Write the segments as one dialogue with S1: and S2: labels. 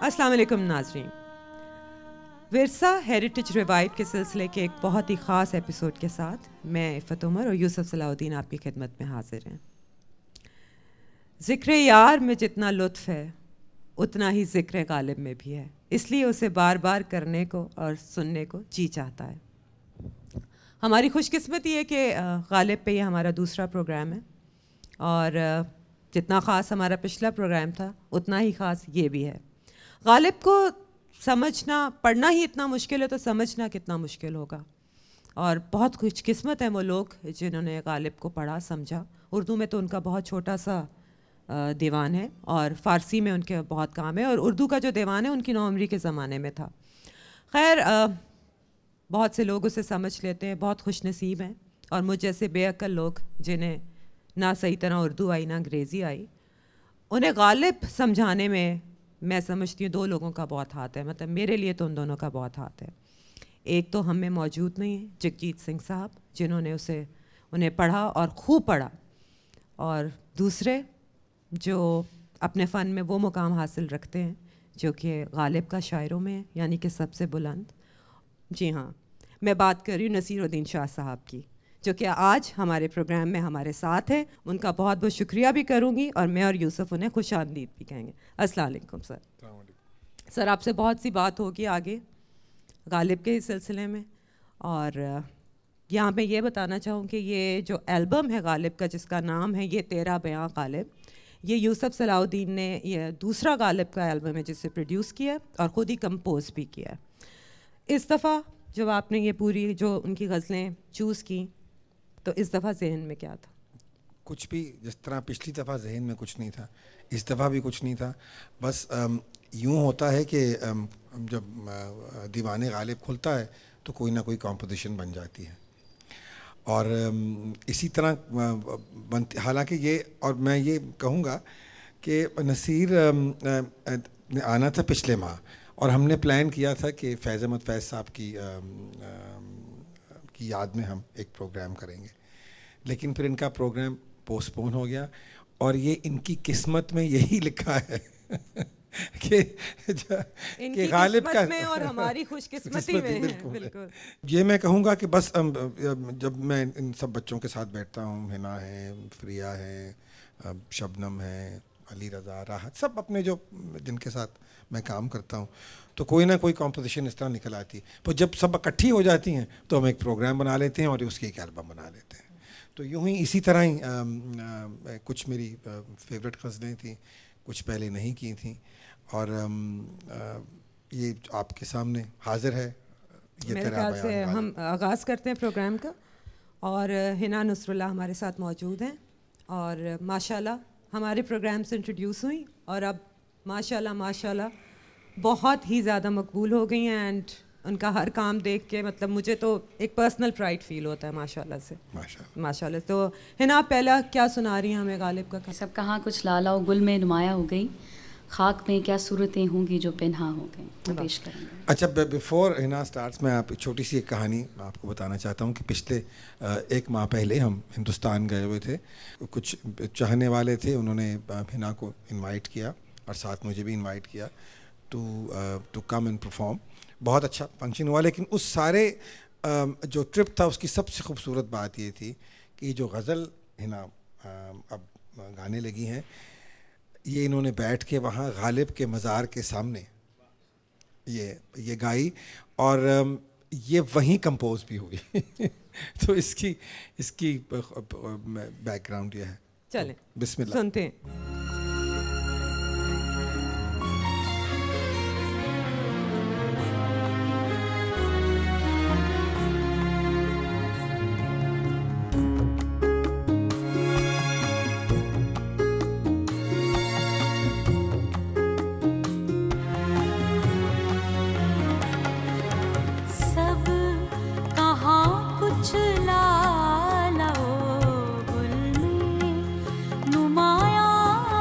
S1: अस्सलाम वालेकुम नाज़रीन, विरसा हेरिटेज रिवाइव के सिलसिले के एक बहुत ही ख़ास एपिसोड के साथ मैं इफ़त उमर और यूसुफ सलाहुद्दीन आपकी खिदमत में हाजिर हैं। ज़िक्र यार में जितना लुत्फ़ है उतना ही ज़िक्र गालिब में भी है, इसलिए उसे बार बार करने को और सुनने को जी चाहता है। हमारी खुशकिस्मती है कि गालिब पे ये हमारा दूसरा प्रोग्राम है और जितना ख़ास हमारा पिछला प्रोग्राम था उतना ही ख़ास ये भी है। गालिब को समझना, पढ़ना ही इतना मुश्किल है तो समझना कितना मुश्किल होगा। और बहुत खुशकिस्मत हैं वो लोग जिन्होंने गालिब को पढ़ा समझा। उर्दू में तो उनका बहुत छोटा सा दीवान है और फ़ारसी में उनके बहुत काम है, और उर्दू का जो दीवान है उनकी नौअमरी के ज़माने में था। खैर बहुत से लोग उसे समझ लेते हैं, बहुत खुशनसीब हैं। और मुझ जैसे बेअक्ल लोग जिन्हें ना सही तरह उर्दू आई ना अंग्रेज़ी आई, उन्हें गालिब समझाने में मैं समझती हूँ दो लोगों का बहुत हाथ है। मतलब मेरे लिए तो उन दोनों का बहुत हाथ है। एक तो हम में मौजूद नहीं है, जगजीत सिंह साहब, जिन्होंने उन्हें पढ़ा और खूब पढ़ा, और दूसरे जो अपने फ़न में वो मुकाम हासिल रखते हैं जो कि गालिब का शायरों में, यानी कि सबसे बुलंद। जी हाँ, मैं बात कर रही हूँ नसीरुद्दीन शाह साहब की, जो कि आज हमारे प्रोग्राम में हमारे साथ हैं। उनका बहुत बहुत शुक्रिया भी करूँगी और मैं और यूसुफ उन्हें खुशामदीद भी कहेंगे। अस्सलाम वालेकुम सर। सर आपसे बहुत सी बात होगी आगे गालिब के सिलसिले में, और यहाँ मैं ये बताना चाहूँ कि ये जो एल्बम है गालिब का, जिसका नाम है ये तेरा बयां गालिब, ये यूसुफ सलाहुद्दीन ने ये दूसरा गालिब का एल्बम है जिसे प्रोड्यूस किया और ख़ुद ही कंपोज भी किया। इस दफ़ा जब आपने ये पूरी जो उनकी गज़लें चूज़ की तो इस दफ़ा जहन में क्या था?
S2: कुछ भी, जिस तरह पिछली दफ़ा जहन में कुछ नहीं था, इस दफ़ा भी कुछ नहीं था। बस यूँ होता है कि जब दीवाने गालिब खुलता है तो कोई ना कोई कॉम्पोजिशन बन जाती है, और इसी तरह बनती। हालांकि ये, और मैं ये कहूँगा कि नसीर ने आना था पिछले माह, और हमने प्लान किया था कि फैज़ अहमद फैज़ साहब की याद में हम एक प्रोग्राम करेंगे, लेकिन फिर इनका प्रोग्राम पोस्टपोन हो गया। और ये इनकी किस्मत में यही लिखा है कि गालिब का
S1: में और हमारी खुशकिस्मती में है। बिल्कुल।
S2: ये मैं कहूँगा कि बस जब मैं इन सब बच्चों के साथ बैठता हूँ, हिना है, फ्रिया है, शबनम है, अली रज़ा, राहत, सब अपने जो जिनके साथ मैं काम करता हूँ, तो कोई ना कोई कॉम्पोजिशन इस तरह निकल आती है। पर जब सब इकट्ठी हो जाती हैं तो हम एक प्रोग्राम बना लेते हैं और उसकी एक एल्बम बना लेते हैं। तो यूँ ही इसी तरह ही कुछ मेरी फेवरेट गज़लें थी, कुछ पहले नहीं की थी, और ये आपके सामने हाजिर है। ये
S1: मेरे ख्याल से हम आगाज़ करते हैं प्रोग्राम का, और हिना नुसरुल्लाह हमारे साथ मौजूद हैं, और माशाल्लाह हमारे प्रोग्राम से इंट्रोड्यूस हुई और अब माशाल्लाह बहुत ही ज़्यादा मकबूल हो गई हैं। एंड उनका हर काम देख के मतलब मुझे तो एक पर्सनल प्राइड फील होता है माशाल्लाह से। माशाल्लाह। तो हिना, पहला क्या सुना रही हैं हमें गालिब का?
S3: सब कहाँ कुछ लाला और गुल में नुमाया हो गई, खाक में क्या सूरतें होंगी जो पिन्हा हो गई, वो पेश करेंगे।
S2: अच्छा, बिफोर हिना स्टार्ट्स, मैं आप छोटी सी एक कहानी आपको बताना चाहता हूँ कि पिछले एक माह पहले हम हिंदुस्तान गए हुए थे। कुछ चाहने वाले थे, उन्होंने हिना को इनवाइट किया और साथ मुझे भी इनवाइट किया टू कम एंड परफॉर्म। बहुत अच्छा फंक्शन हुआ, लेकिन उस सारे जो ट्रिप था उसकी सबसे खूबसूरत बात ये थी कि जो गज़ल हिना अब गाने लगी हैं, ये इन्होंने बैठ के वहाँ गालिब के मज़ार के सामने ये गाई, और ये वहीं कंपोज भी हुई। तो इसकी बैकग्राउंड ये है।
S1: चलें
S2: तो बिस्मिल्लाह
S1: सुनते हैं।
S4: नुमाया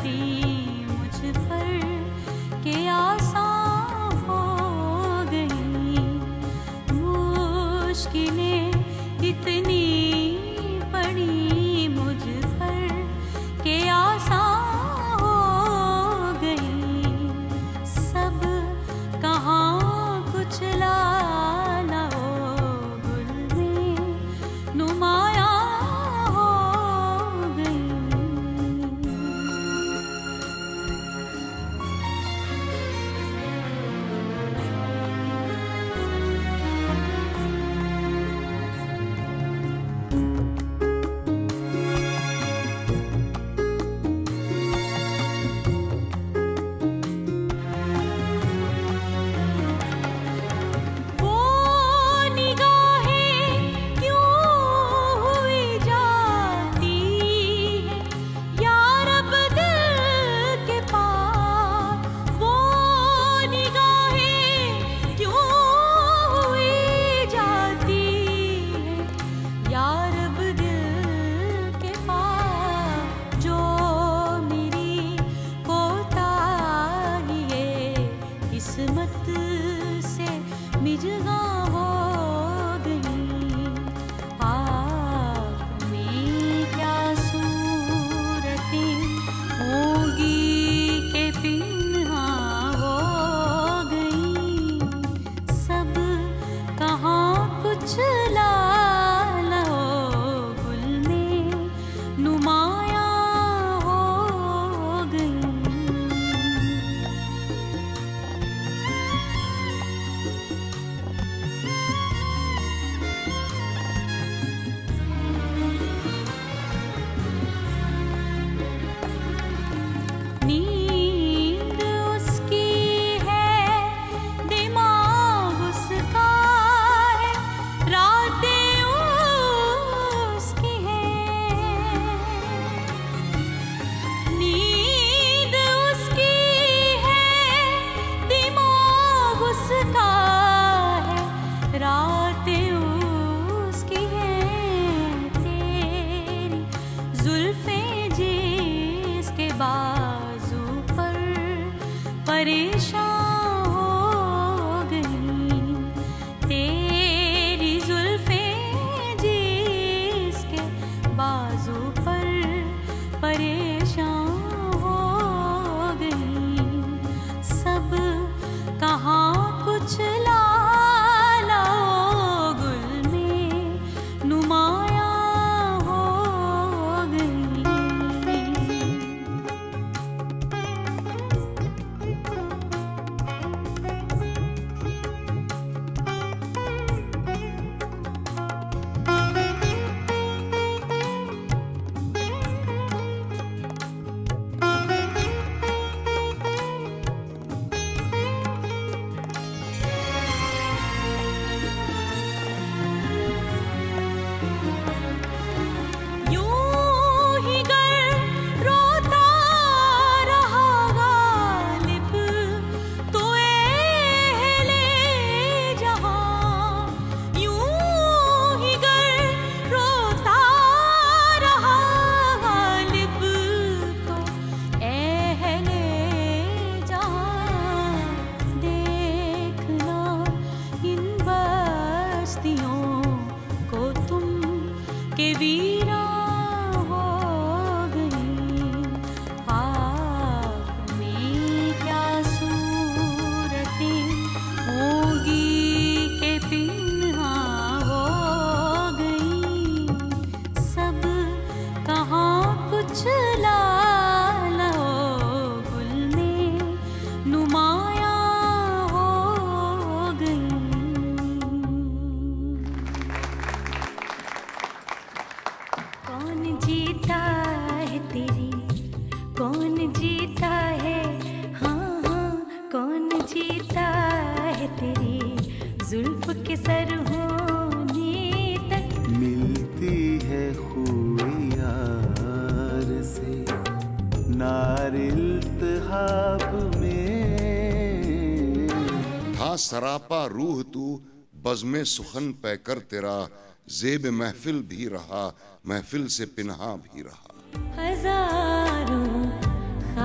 S4: सरापा रूह तू बज़्मे सुखन पैकर तेरा, ज़ेब महफिल भी रहा, महफिल से पिन्हा भी रहा।
S5: हजारों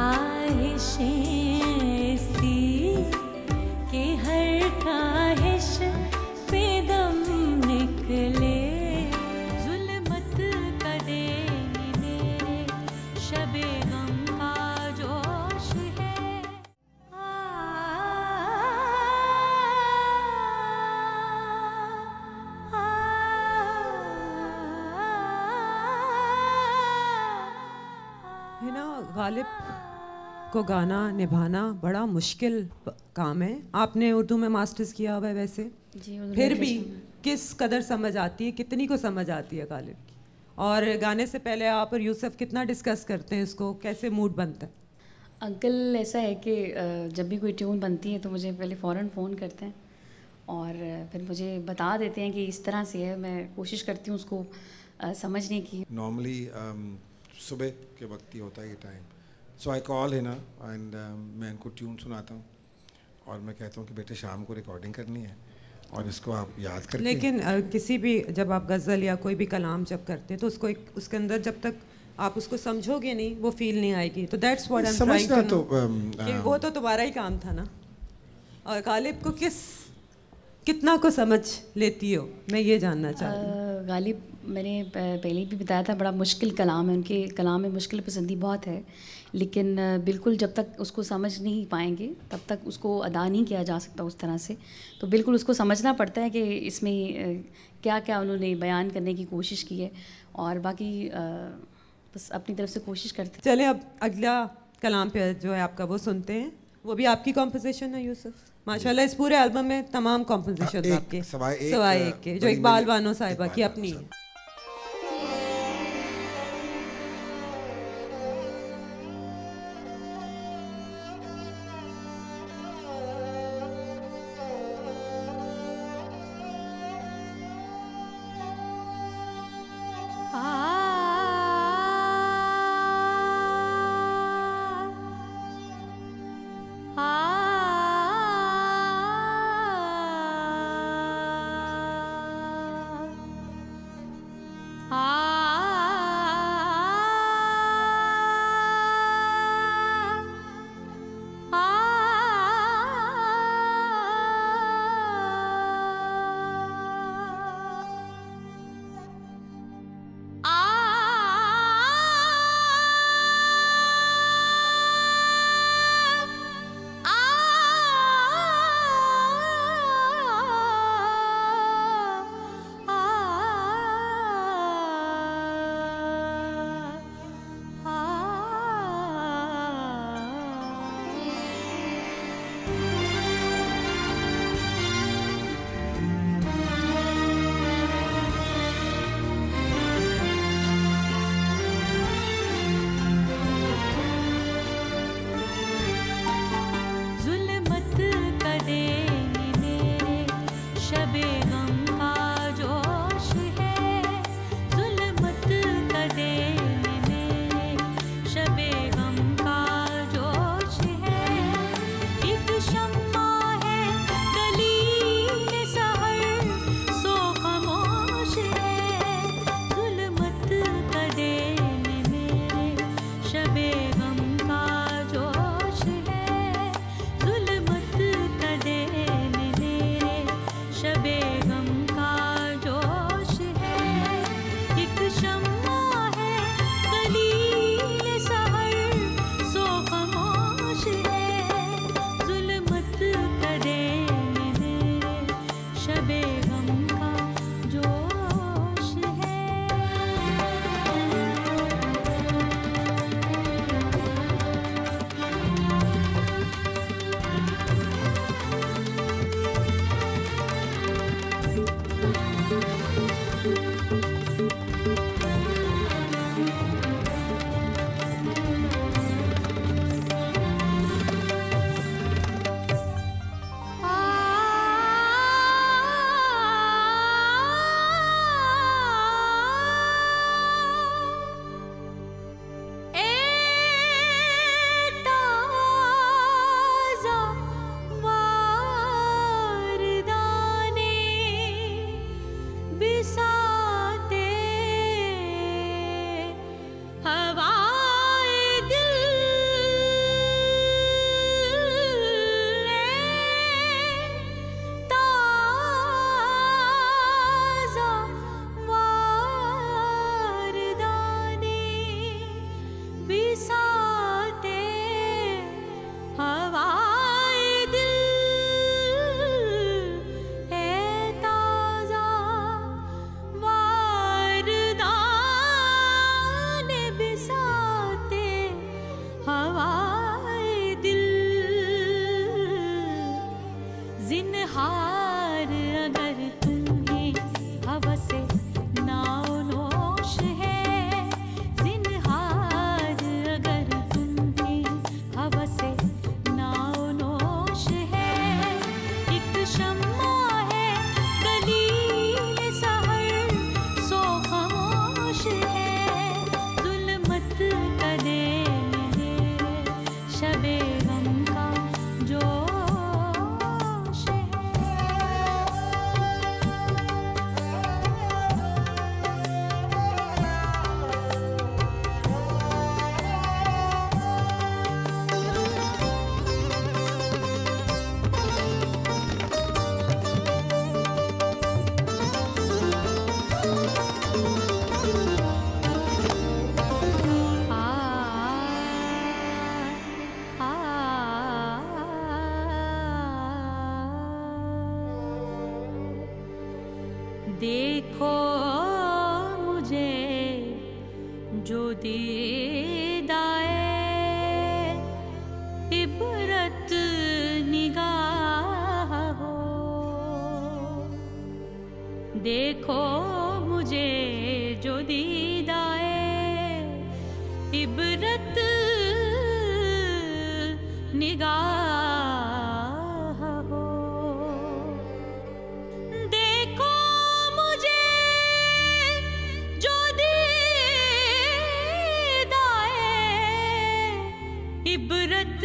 S1: ना गालिब को गाना निभाना बड़ा मुश्किल काम है। आपने उर्दू में मास्टर्स किया हुआ है वैसे,
S3: जी
S1: फिर भी किस कदर समझ आती है, कितनी को समझ आती है गालिब की? और गाने से पहले आप और यूसुफ कितना डिस्कस करते हैं इसको, कैसे मूड बनता है?
S3: अंकल ऐसा है कि जब भी कोई ट्यून बनती है तो मुझे पहले फ़ौरन फ़ोन करते हैं और फिर मुझे बता देते हैं कि इस तरह से है। मैं कोशिश करती हूँ उसको समझने की।
S2: नॉर्मली सुबह के वक्त ही होता है ये time, so I call Hina and मैं इनको ट्यून सुनाता हूँ और मैं कहता हूँ कि बेटे शाम को रिकॉर्डिंग करनी है और इसको आप याद करके।
S1: लेकिन किसी भी जब आप गज़ल या कोई भी कलाम जब करते हैं तो उसको उसके अंदर जब तक आप उसको समझोगे नहीं वो फील नहीं आएगी। तो that's what I am trying to know. वो तो तुम्हारा ही काम था ना। और गालिब को कितना को समझ लेती हो, मैं ये जानना चाहती हूँ।
S3: गालिब मैंने पहले भी बताया था, बड़ा मुश्किल कलाम है, उनके कलाम में मुश्किल पसंदी बहुत है, लेकिन बिल्कुल जब तक उसको समझ नहीं पाएंगे तब तक उसको अदा नहीं किया जा सकता उस तरह से। तो बिल्कुल उसको समझना पड़ता है कि इसमें क्या क्या उन्होंने बयान करने की कोशिश की है और बाकी बस अपनी तरफ से कोशिश करते हैं।
S1: चले अब अगला कलाम पे जो है आपका वो सुनते हैं। वो भी आपकी कॉम्पोजिशन है यूसुफ? माशाल्लाह इस पूरे एल्बम में तमाम कॉम्पोजिशन आपके सवाए एक के, जो इकबाल बानो साहिबा की अपनी है।
S5: देखो मुझे जो दीदाए इबरत निगाह हो, देखो मुझे जो दीदाए इबरत निगाह हो। देखो मुझे जो दीदाए इबरत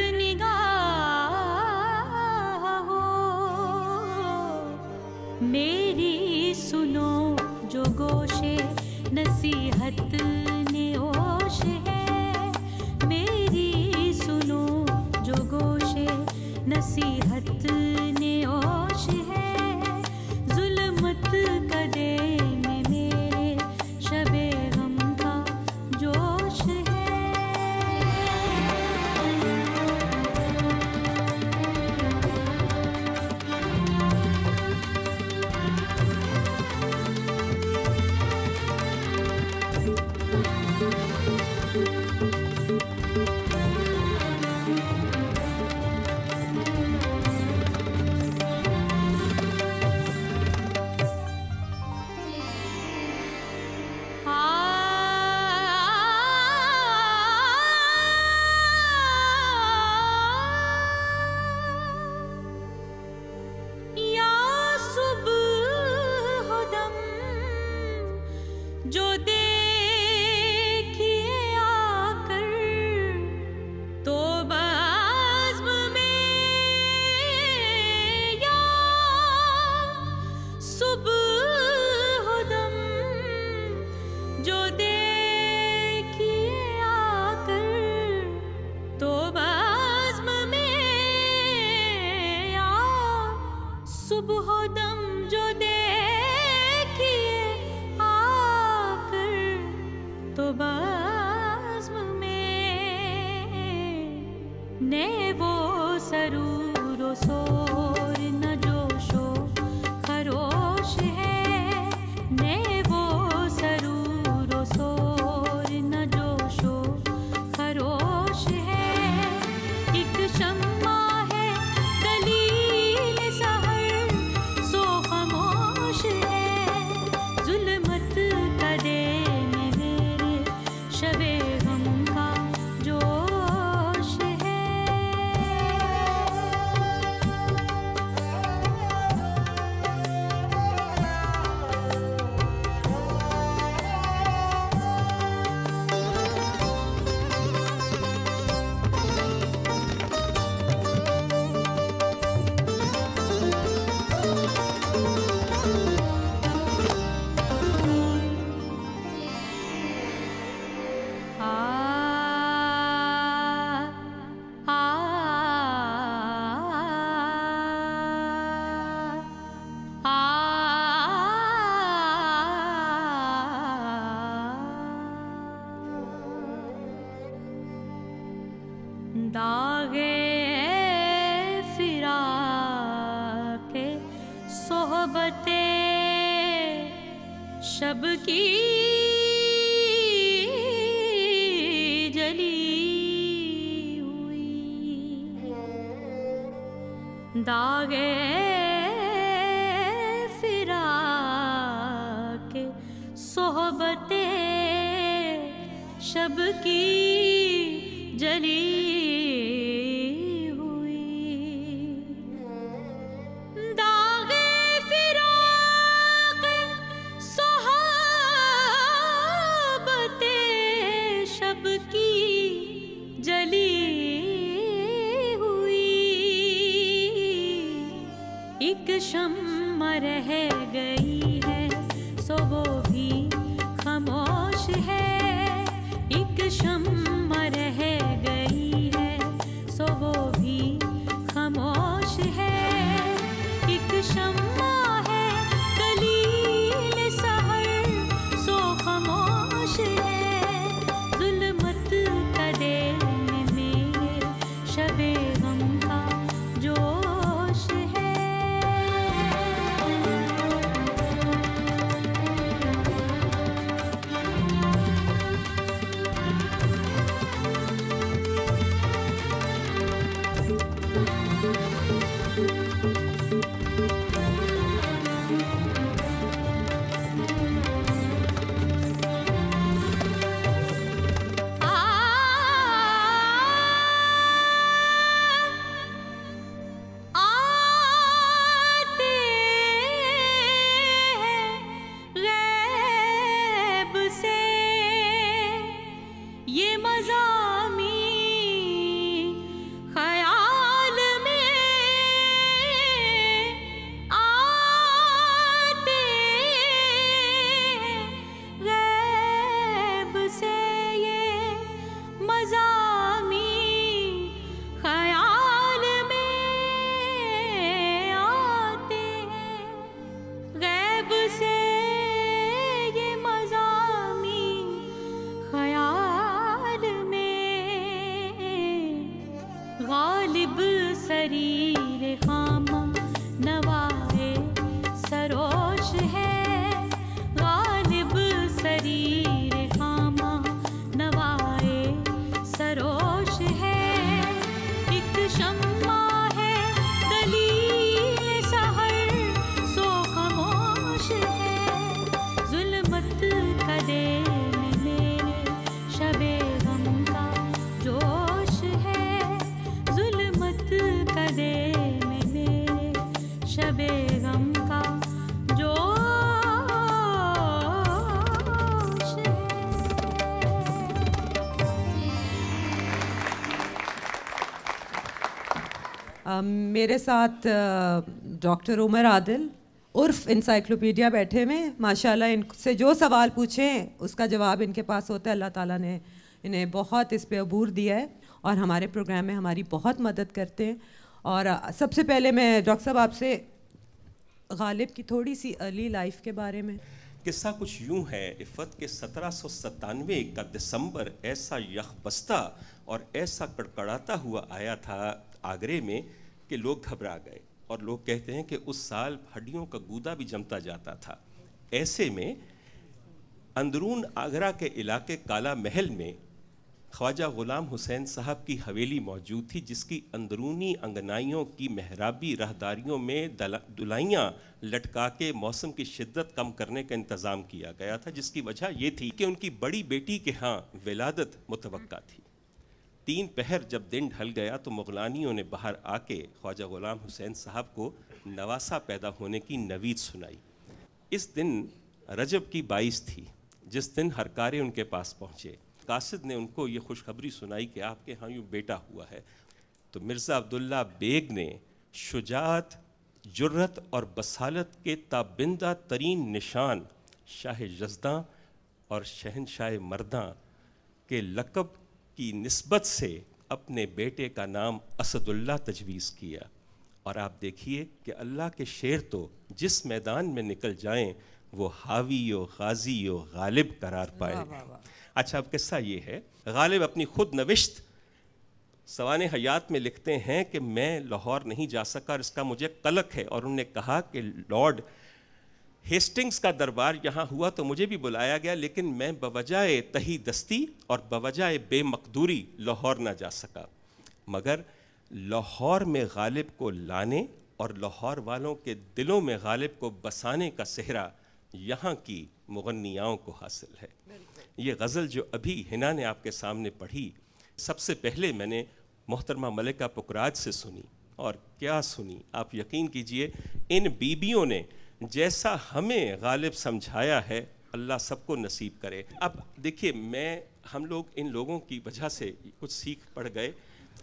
S5: निगाह हो, मेरी सुनो जो गोशे नसीहत ने ओश है, मेरी सुनो जो गोशे नसीहत ने ओश है, जुल्मत कदे में मेरे शबे गम का जोश है। जो देखिए आकर तो बाज़्म में, या सुबह हो दम जो देखिए आकर तो बाज़्म में, या सुबह हो दम जो तो बाज़्म में, ने वो सरूर व सोर न जोशो खरोश है, ने वो सरूर व सोर न जोशो खरोश है, एक शम्मा है दलील सहर सो खामोश है, जुल्मत कदे शबे गम का जोश है। दागे फिराके सोहबते शब की जली हुई, दागे फिराके सोहबते शब की जली एक शम्मा रह गई है सो वो भी खामोश है, एक शम्मा रह गई है सो वो भी खामोश है, एक शम्मा है दलील सहर सो खामोश है, जुल्मत कदे में मेरे शबे गम का जोश है। गालिब सरीर खामा नवाए सरोश है, गालिब शरीर खामा नवाए सरोश है। एक शम्मा है दलील सहर सो खामोश है, जुल्मत कदे में मेरे शबे गम का जोश है, जुल्मत कदे में मेरे शबे गम का जोश है।
S1: मेरे साथ डॉक्टर उमर आदिल उर्फ इंसाइक्लोपीडिया बैठे हुए हैं। माशाल्लाह इनसे जो सवाल पूछें उसका जवाब इनके पास होता है। अल्लाह ताला ने इन्हें बहुत इस पे अबूर दिया है और हमारे प्रोग्राम में हमारी बहुत मदद करते हैं। और सबसे पहले मैं डॉक्टर साहब आपसे गालिब की थोड़ी सी अर्ली लाइफ के बारे में।
S6: किस्सा कुछ यूं है, इफ़त के 1797 का दिसंबर ऐसा यखबस्ता और ऐसा कड़कड़ाता हुआ आया था आगरे में कि लोग घबरा गए। और लोग कहते हैं कि उस साल हड्डियों का गूदा भी जमता जाता था। ऐसे में अंदरून आगरा के इलाके काला महल में ख्वाजा ग़ुलाम हुसैन साहब की हवेली मौजूद थी, जिसकी अंदरूनी अंगनाइयों की महराबी राहदारियों में दुलाइयाँ लटका के मौसम की शिद्दत कम करने का इंतज़ाम किया गया था, जिसकी वजह ये थी कि उनकी बड़ी बेटी के यहाँ विलादत मुतवक्का थी। 3 पहर जब दिन ढल गया तो मुग़लानियों ने बाहर आके ख्वाजा ग़ुलाम हुसैन साहब को नवासा पैदा होने की नवीद सुनाई। इस दिन रजब की 22 थी, जिस दिन हरकारे उनके पास पहुँचे। कासिद ने उनको ये खुशखबरी सुनाई कि आपके यहाँ यूँ बेटा हुआ है। तो मिर्ज़ा अब्दुल्ला बेग ने शुजाअत, जुर्रत और बसालत के ताबिंदा तरीन निशान शाह यज़दां और शहनशाह मर्दां के लक़ब की निस्बत से अपने बेटे का नाम असदुल्ला तजवीज़ किया। और आप देखिए कि अल्लाह के शेर तो जिस मैदान में निकल जाएं वो हावी व गाजी व गालिब करार पाए। अच्छा, अब किस्सा ये है, गालिब अपनी खुद नविश्त सवाने हयात में लिखते हैं कि मैं लाहौर नहीं जा सका और इसका मुझे कलक है। और उन्होंने कहा कि लॉर्ड हेस्टिंग्स का दरबार यहाँ हुआ तो मुझे भी बुलाया गया, लेकिन मैं बवजाए तही दस्ती और बवजाए बेमकदूरी लाहौर ना जा सका। मगर लाहौर में गालिब को लाने और लाहौर वालों के दिलों में गालिब को बसाने का सेहरा यहाँ की मुगन्नियाओं को हासिल है। ये गज़ल जो अभी हिना ने आपके सामने पढ़ी, सबसे पहले मैंने मोहतरमा मलिका पुकराज से सुनी। और क्या सुनी, आप यकीन कीजिए, इन बीबियों ने जैसा हमें गालिब समझाया है, अल्लाह सबको नसीब करे। अब देखिए, हम लोग इन लोगों की वजह से कुछ सीख पड़ गए।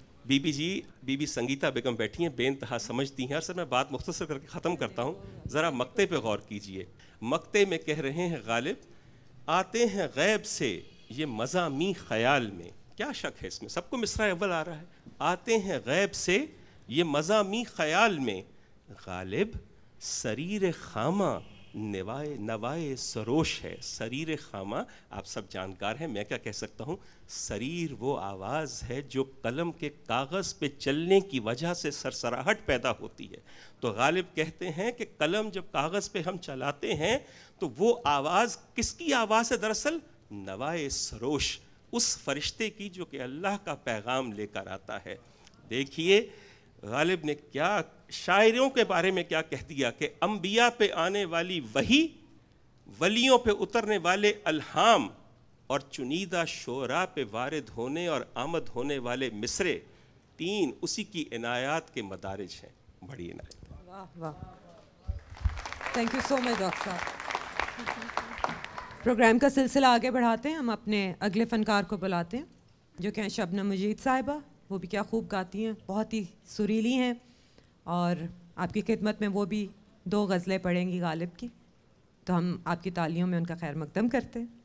S6: बीबी संगीता बेगम बैठी हैं, बेइंतहा समझती हैं। सर मैं बात मुख्तसर करके ख़त्म करता हूँ, ज़रा मक्ते पे गौर कीजिए। मक्ते में कह रहे हैं गालिब, आते हैं गैब से ये मज़ामी ख़याल में। क्या शक है इसमें, सबको मिसरा अव्वल आ रहा है। आते हैं गैब से ये मज़ामी ख़याल में, गालिब शरीर खामा नवाए सरोश है। शरीर खामा आप सब जानकार हैं, मैं क्या कह सकता हूँ। शरीर वो आवाज़ है जो कलम के कागज़ पे चलने की वजह से सरसराहट पैदा होती है। तो गालिब कहते हैं कि कलम जब कागज़ पे हम चलाते हैं तो वो आवाज़ किसकी आवाज़ है? दरअसल नवाए सरोश, उस फरिश्ते की जो कि अल्लाह का पैगाम लेकर आता है। देखिए गालिब ने क्या शायरों के बारे में क्या कह दिया कि अंबिया पे आने वाली वही, वलियों पे उतरने वाले अल्हाम और चुनीदा शोरा पे वारिद होने और आमद होने वाले मिसरे, 3 उसी की इनायात के मदारिज हैं। बड़ी इनायत।
S1: वाह वाह, thank you so much doctor साहब। प्रोग्राम का सिलसिला आगे बढ़ाते हैं। हम अपने अगले फ़नकार को बुलाते हैं जो कि हैं शबनम मजीद साहिबा। वो भी क्या खूब गाती हैं, बहुत ही सुरीली हैं। और आपकी खिदमत में वो भी 2 गज़लें पढ़ेंगी गालिब की, तो हम आपकी तालियों में उनका खैर मकदम करते हैं।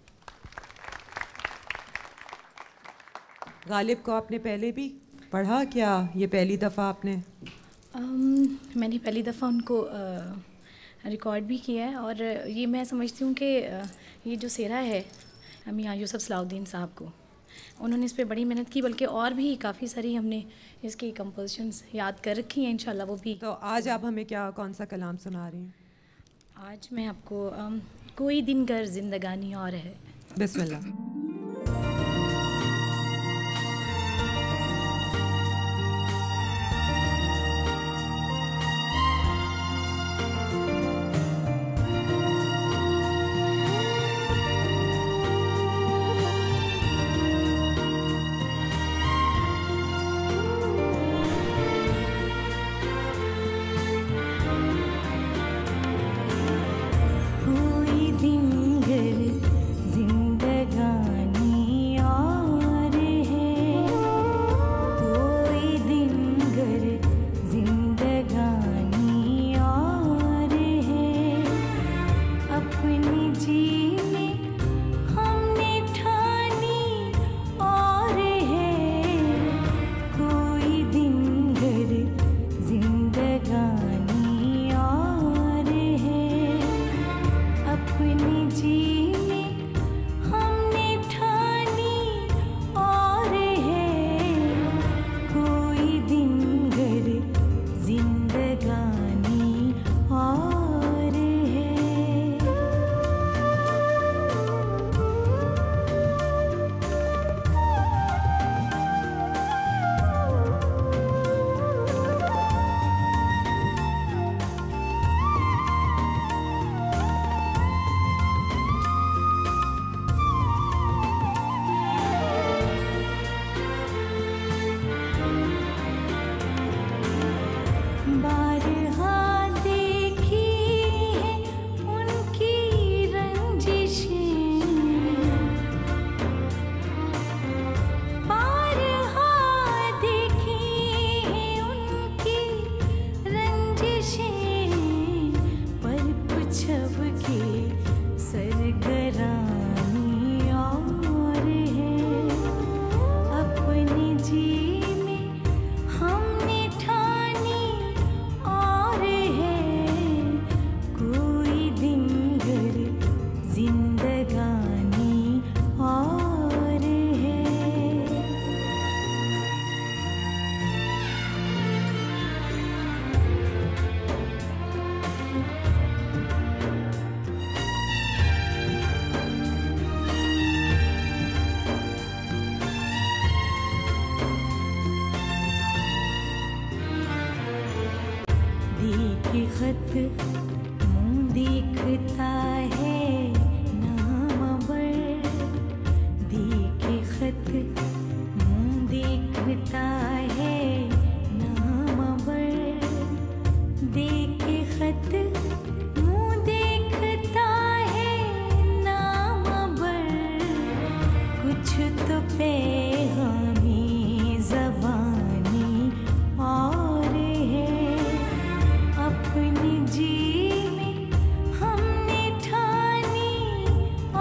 S1: गालिब को आपने पहले भी पढ़ा क्या, ये पहली दफ़ा आपने?
S3: मैंने पहली दफ़ा उनको रिकॉर्ड भी किया है। और ये मैं समझती हूँ कि ये जो सेहरा है मियाँ यूसुफ सलाहुद्दीन साहब को,
S7: उन्होंने इस पे बड़ी मेहनत की, बल्कि और भी काफ़ी सारी हमने इसकी कंपोजिशंस याद कर रखी हैं, इंशाल्लाह वो भी।
S1: तो आज आप हमें कौन सा कलाम सुना रही हैं?
S7: आज मैं आपको कोई दिन गर जिंदगानी और है।
S1: बिस्मिल्लाह।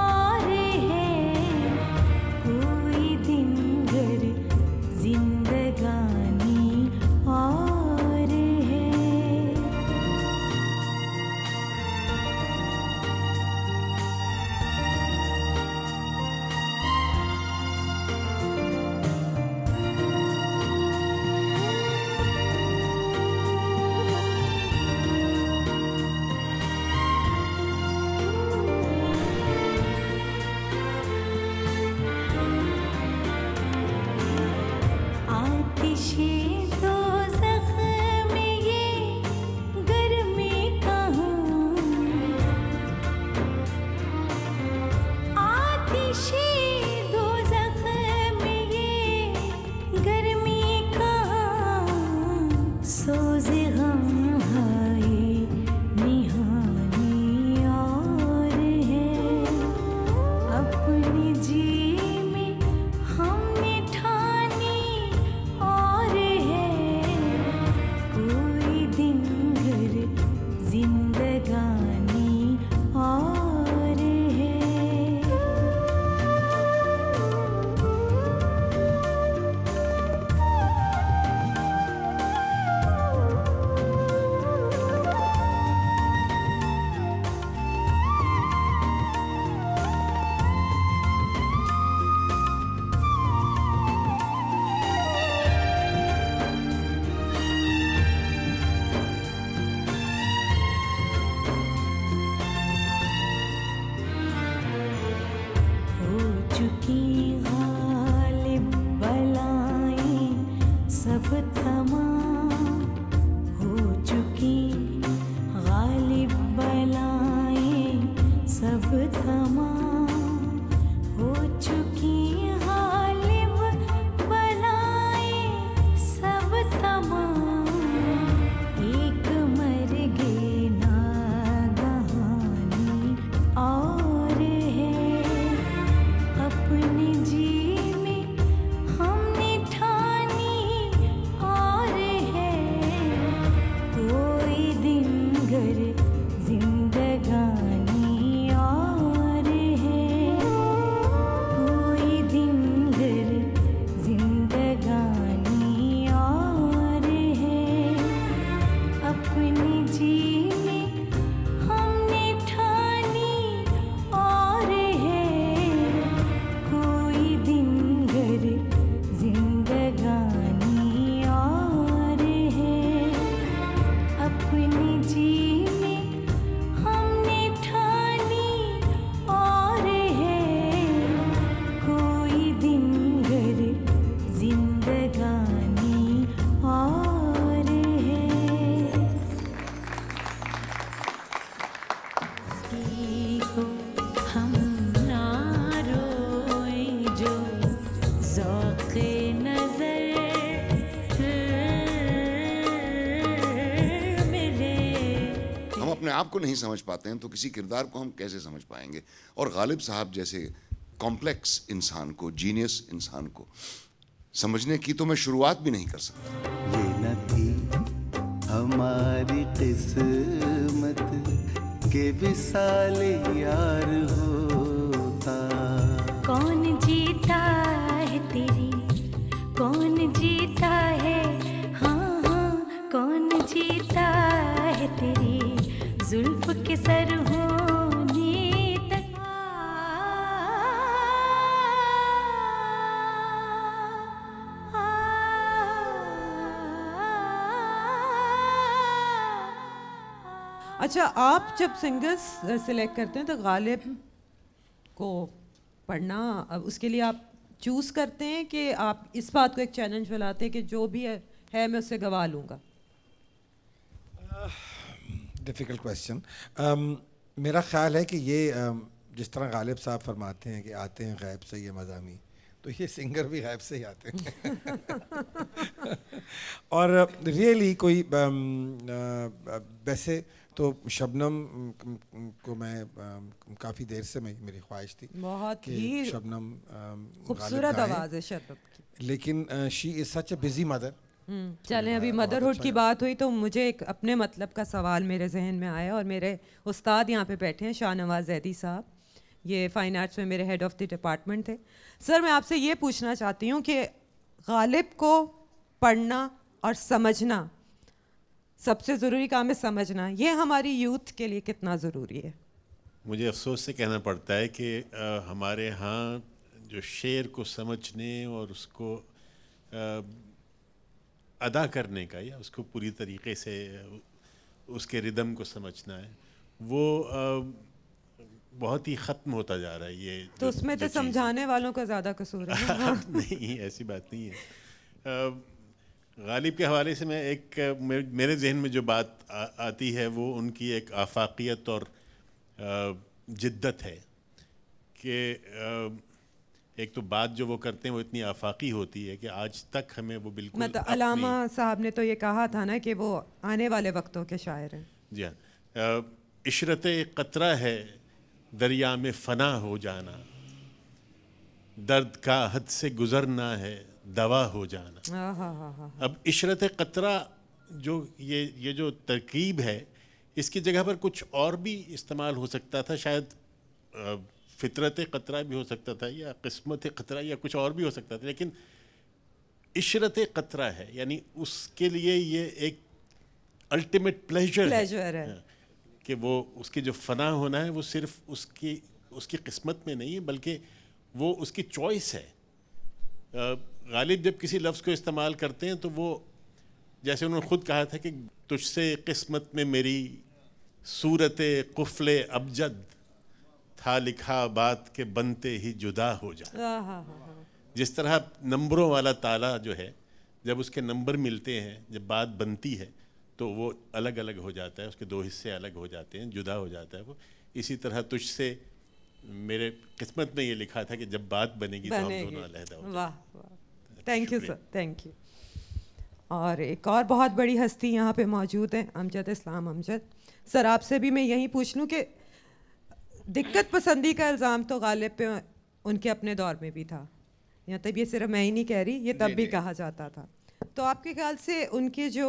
S5: जिंदगी सब तमाम हो चुकी, गालिब बलाएं सब तमाम हो चुकी, गालिब बलाएं सब तमाम, एक मर्गे नागहानी और है, अपने जी में हमने ठानी और है, कोई दिन गर जिंदगानी और है, कोई दिन गर जिंदगानी और है, अपने जी में हमने ठानी और है, कोई दिन गर जिंदगानी और है, अपने जी में हमने ठानी और है, कोई दिन गर जिंदगानी और है। को हम ना रोए जो ज़ौक़े नज़र मिले।
S4: हम अपने आप को नहीं समझ पाते हैं तो किसी किरदार को हम कैसे समझ पाएंगे। और गालिब साहब जैसे कॉम्प्लेक्स इंसान को, जीनियस इंसान को समझने की तो मैं शुरुआत भी नहीं कर सकता।
S8: ये न थी हमारी किस्मत के विसाले यार होता।
S5: कौन जीता है तेरी, कौन जीता है, हाँ हाँ, कौन जीता है तेरी जुल्फ के सर होने तक।
S1: अच्छा, आप जब सिंगर्स सिलेक्ट करते हैं तो गालिब को पढ़ना, अब उसके लिए आप चूज़ करते हैं कि आप इस बात को एक चैलेंज बनाते हैं कि जो भी है मैं उससे गवा लूँगा?
S2: Difficult question. मेरा ख़्याल है कि ये जिस तरह गालिब साहब फरमाते हैं कि आते हैं गैब से ये मज़ामी, तो ये सिंगर भी गैब से ही आते हैं। और रियली कोई वैसे तो शबनम को मैं काफ़ी देर से मेरी ख्वाहिश थी
S1: बहुत
S2: कि
S1: ही
S2: शबनम
S1: खूबसूरत आवाज़ है शबनम की,
S2: लेकिन she is such a busy mother.
S1: चलें, अभी मदरहुड की बात हुई तो मुझे एक अपने मतलब का सवाल मेरे जहन में आया, और मेरे उस्ताद यहाँ पे बैठे हैं, शाहनवाज जैदी साहब, ये फ़ाइन आर्ट्स में मेरे हेड ऑफ़ द डिपार्टमेंट थे। सर, मैं आपसे ये पूछना चाहती हूँ कि गालिब को पढ़ना और समझना, सबसे ज़रूरी काम है समझना, ये हमारी यूथ के लिए कितना ज़रूरी है?
S9: मुझे अफसोस से कहना पड़ता है कि हमारे यहाँ जो शेर को समझने और उसको अदा करने का, या उसको पूरी तरीके से उसके रिदम को समझना है, वो बहुत ही ख़त्म होता जा रहा है। ये
S1: तो उसमें तो समझाने वालों का ज़्यादा कसूर है ना?
S9: नहीं, ऐसी बात नहीं है। गालिब के हवाले से मैं एक मेरे जहन में जो बात आती है वो उनकी एक आफाकियत और जिद्दत है कि एक तो बात जो वो करते हैं वो इतनी आफाकी होती है कि आज तक हमें वो बिल्कुल,
S1: मतलब अलामा साहब ने तो ये कहा था ना कि वो आने वाले वक्तों के शायर हैं।
S9: जी हाँ, इशरत क़तरा है दरिया में फ़ना हो जाना, दर्द का हद से गुज़रना है दवा हो जाना। अब इशरत क़तरा जो ये जो तरकीब है, इसकी जगह पर कुछ और भी इस्तेमाल हो सकता था, शायद फितरत क़तरा भी हो सकता था, या किस्मत क़तरा, या कुछ और भी हो सकता था, लेकिन इशरत क़तरा है, यानी उसके लिए ये एक अल्टीमेट प्लेजर है कि वो उसकी जो फ़ना होना है वो सिर्फ उसकी किस्मत में नहीं है, बल्कि वो उसकी चॉइस है। गालिब जब किसी लफ्ज़ को इस्तेमाल करते हैं तो वो, जैसे उन्होंने ख़ुद कहा था कि तुझसे किस्मत में मेरी सूरत कुफ़ले अबजद था लिखा बात के बनते ही जुदा हो जा। जिस तरह नंबरों वाला ताला जो है जब उसके नंबर मिलते हैं, जब बात बनती है तो वो अलग अलग हो जाता है, उसके दो हिस्से अलग हो जाते हैं, जुदा हो जाता है वो। इसी तरह तुझसे मेरे किस्मत में ये लिखा था कि जब बात बनेगी तो हम दोनों अलहदा हो जाएंगे।
S1: वाह वाह, thank you sir, thank you. और एक और बहुत बड़ी हस्ती यहाँ पे मौजूद है, अमजद इस्लाम अमजद सर। आपसे भी मैं यही पूछ लूँ कि दिक्कत पसंदी का इल्ज़ाम तो गालिब पे उनके अपने दौर में भी था, या तब ये सिर्फ मैं ही नहीं कह रही, ये तब भी कहा जाता था। तो आपके ख्याल से उनके जो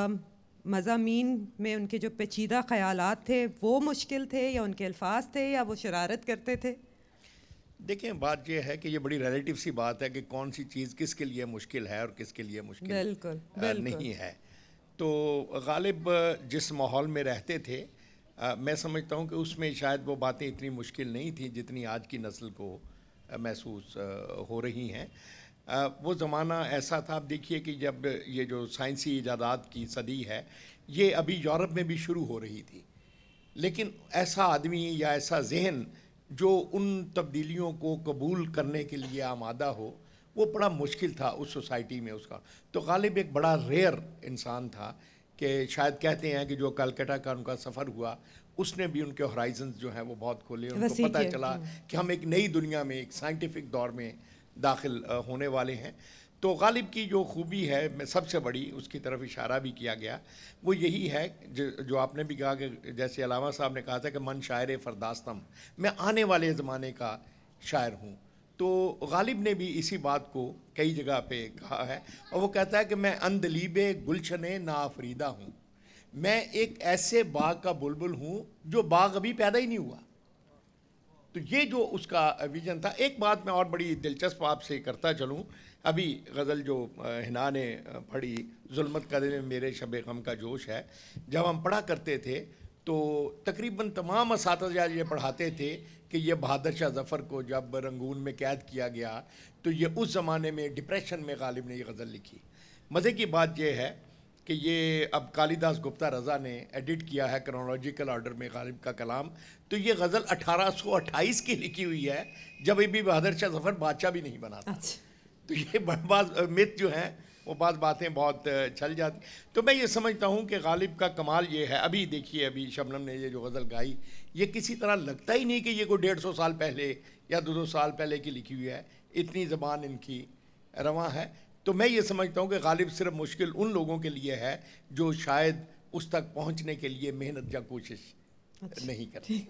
S1: मज़ामीन में उनके जो पेचीदा ख़यालात थे वो मुश्किल थे, या उनके अल्फाज थे, या वो शरारत करते थे?
S10: देखें, बात यह है कि ये बड़ी रिलेटिव सी बात है कि कौन सी चीज़ किसके लिए मुश्किल है और किसके लिए मुश्किल नहीं है। तो गालिब जिस माहौल में रहते थे, मैं समझता हूँ कि उसमें शायद वो बातें इतनी मुश्किल नहीं थी जितनी आज की नस्ल को महसूस हो रही हैं। वो ज़माना ऐसा था, आप देखिए कि जब ये जो साइंसी इजादात की सदी है, ये अभी यूरोप में भी शुरू हो रही थी, लेकिन ऐसा आदमी या ऐसा जहन जो उन तब्दीलियों को कबूल करने के लिए आमादा हो, वो बड़ा मुश्किल था उस सोसाइटी में उसका। तो गालिब एक बड़ा रेयर इंसान था कि शायद कहते हैं कि जो कलकत्ता का उनका सफ़र हुआ उसने भी उनके होराइजन्स जो हैं वो बहुत खोले। उनको पता चला कि हम एक नई दुनिया में, एक साइंटिफिक दौर में दाखिल होने वाले हैं। तो गालिब की जो खूबी है, मैं सबसे बड़ी उसकी तरफ इशारा भी किया गया, वो यही है जो आपने भी कहा कि जैसे अलामा साहब ने कहा था कि मन शायर फरदास्तम, मैं आने वाले ज़माने का शायर हूँ। तो गालिब ने भी इसी बात को कई जगह पे कहा है, और वो कहता है कि मैं अंदलीबे गुलशने नाफरीदा हूँ, मैं एक ऐसे बाग का बुलबुल हूँ जो बाग अभी पैदा ही नहीं हुआ। तो ये जो उसका विजन था। एक बात मैं और बड़ी दिलचस्प आपसे करता चलूँ, अभी गज़ल जो हिना ने पढ़ी, जुल्मत का दिल में मेरे शब गम का जोश है, जब हम पढ़ा करते थे तो तकरीबन तमाम असातिज़ा ये पढ़ाते थे कि ये बहादुर शाह ज़फ़र को जब रंगून में कैद किया गया तो ये उस ज़माने में डिप्रेशन में गालिब ने ये गज़ल लिखी। मज़े की बात यह है कि ये अब कालिदास गुप्ता रज़ा ने एडिट किया है क्रोनोलॉजिकल ऑर्डर में गालिब का कलाम, तो ये गज़ल 1828 की लिखी हुई है, जब अभी बहादुर शाह ज़फ़र बादशाह भी नहीं बना था। तो ये बात मिथ जो है वो बातें बहुत चल जाती। तो मैं ये समझता हूँ कि गालिब का कमाल ये है, अभी देखिए अभी शबनम ने ये जो गज़ल गाई, ये किसी तरह लगता ही नहीं कि ये कोई 150 साल पहले या 200 साल पहले की लिखी हुई है, इतनी ज़बान इनकी रवां है। तो मैं ये समझता हूँ कि गालिब सिर्फ मुश्किल उन लोगों के लिए है जो शायद उस तक पहुँचने के लिए मेहनत या कोशिश नहीं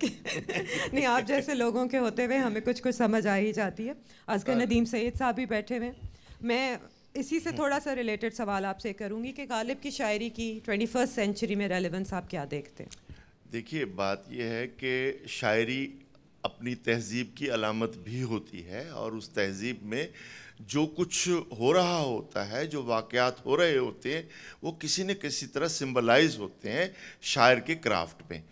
S10: करते।
S1: नहीं, आप जैसे लोगों के होते हुए हमें कुछ समझ आ ही जाती है। असगर नदीम सईद साहब भी बैठे हुए, मैं इसी से थोड़ा सा रिलेटेड सवाल आपसे करूंगी कि गालिब की शायरी की 21st सेंचुरी में रेलेवेंस आप क्या देखते हैं?
S11: देखिए, बात यह है कि शायरी अपनी तहज़ीब की अलामत भी होती है, और उस तहज़ीब में जो कुछ हो रहा होता है, जो वाक़यात हो रहे होते हैं, वो किसी न किसी तरह सिंबलाइज होते हैं शायर के क्राफ्ट में।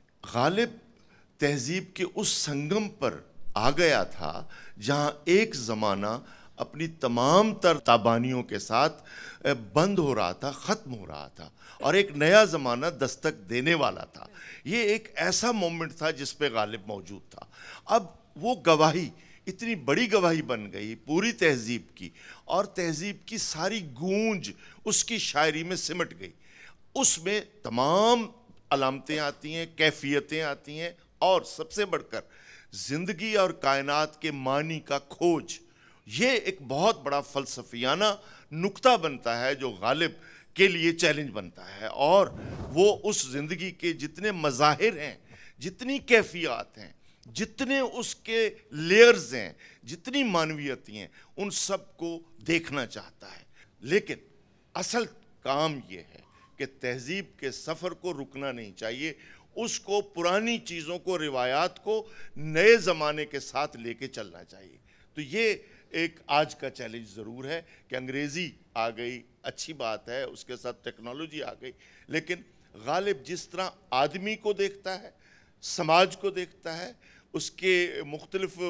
S11: गालिब तहज़ीब के उस संगम पर आ गया था जहाँ एक ज़माना अपनी तमाम तर ताबानियों के साथ बंद हो रहा था, ख़त्म हो रहा था, और एक नया ज़माना दस्तक देने वाला था। ये एक ऐसा मोमेंट था जिस पे गालिब मौजूद था। अब वो गवाही इतनी बड़ी गवाही बन गई पूरी तहज़ीब की, और तहज़ीब की सारी गूंज उसकी शायरी में सिमट गई। उसमें तमाम अलामतें आती हैं, कैफियतें आती हैं, और सबसे बढ़कर ज़िंदगी और कायनात के मानी का खोज, ये एक बहुत बड़ा फ़लसफ़ियाना नुक्ता बनता है जो गालिब के लिए चैलेंज बनता है। और वो उस ज़िंदगी के जितने मज़ाहिर हैं, जितनी कैफियत हैं, जितने उसके लेयर्स हैं, जितनी मानवियत हैं, उन सब को देखना चाहता है। लेकिन असल काम ये है कि तहज़ीब के सफ़र को रुकना नहीं चाहिए, उसको पुरानी चीज़ों को, रिवायात को नए ज़माने के साथ लेके चलना चाहिए। तो ये एक आज का चैलेंज ज़रूर है कि अंग्रेज़ी आ गई, अच्छी बात है, उसके साथ टेक्नोलॉजी आ गई, लेकिन गालिब जिस तरह आदमी को देखता है, समाज को देखता है, उसके मुख्तलिफ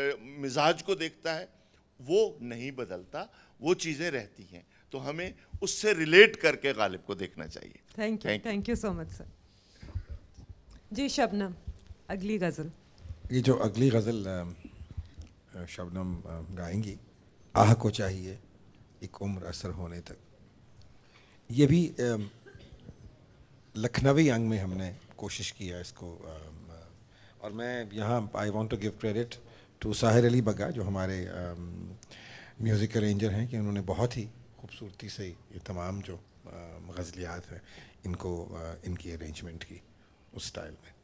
S11: मिजाज को देखता है, वो नहीं बदलता, वो चीज़ें रहती हैं। तो हमें उससे रिलेट करके गालिब को देखना चाहिए।
S1: Thank you so much sir. जी शबनम, अगली गज़ल।
S2: ये जो अगली गज़ल शबनम गाएंगी, आह को चाहिए एक उम्र असर होने तक। ये भी लखनवी अंग में हमने कोशिश किया इसको, और मैं यहाँ I want to give credit to Sahir Ali Bagga जो हमारे म्यूज़िक अरेंजर हैं, कि उन्होंने बहुत ही खूबसूरती से ये तमाम जो गज़लियात हैं इनको इनकी अरेंजमेंट की उस स्टाइल में।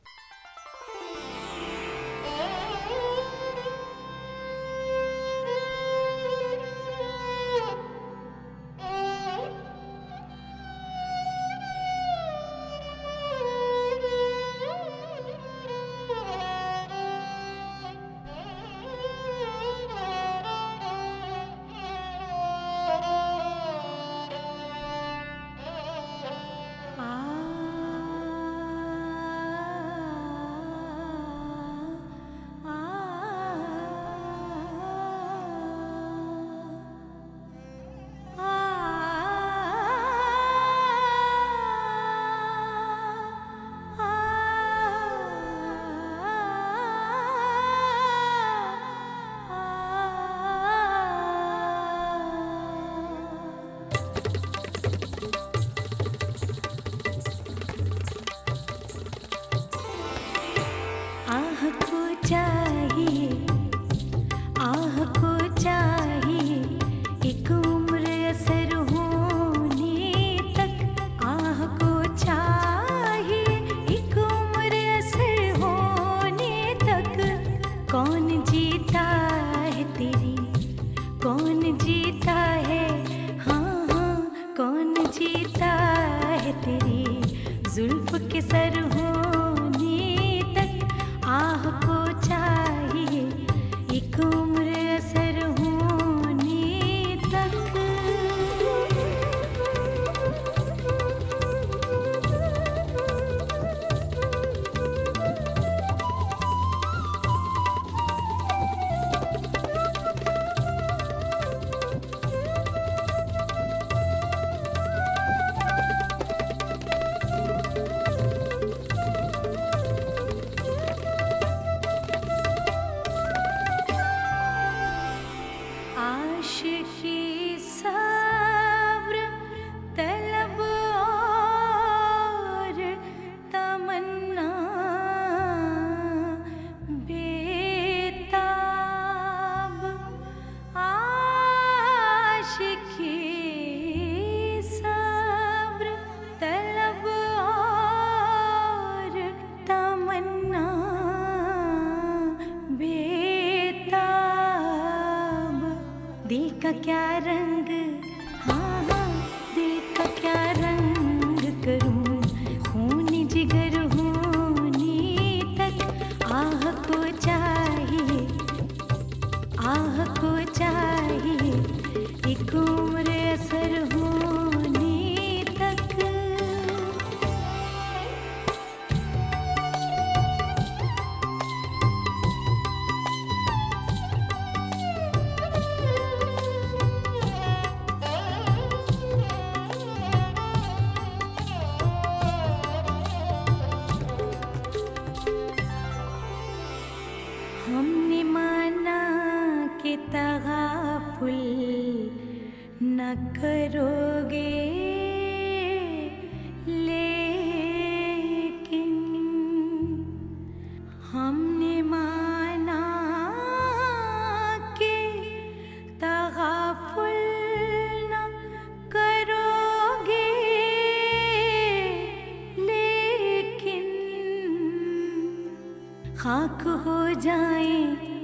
S5: खाक हो जाए,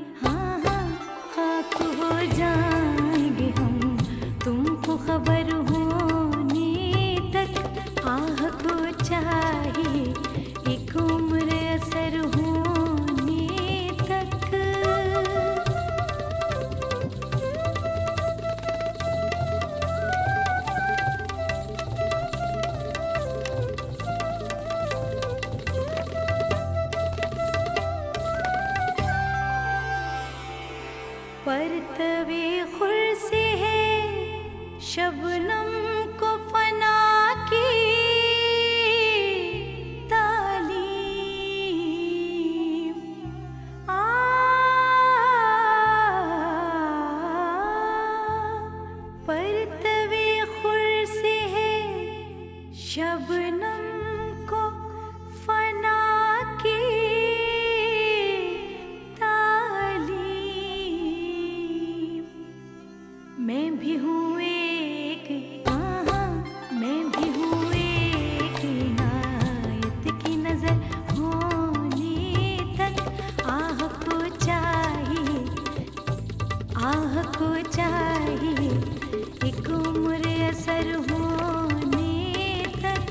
S5: हाँ हाँ खाक हो जाएंगे हम, तुमको खबर होने तक। आह को चाहिए एक उम्र असर होने तक। परतवे खुर से है शबनम को फना की तालीम। शबनम को फना की तालीम, मैं भी हूँ एक, मैं भी हूँ एक इनायत की नजर होने तक आह को चाहिए, आह को चाहिए एक उम्र असर होने तक।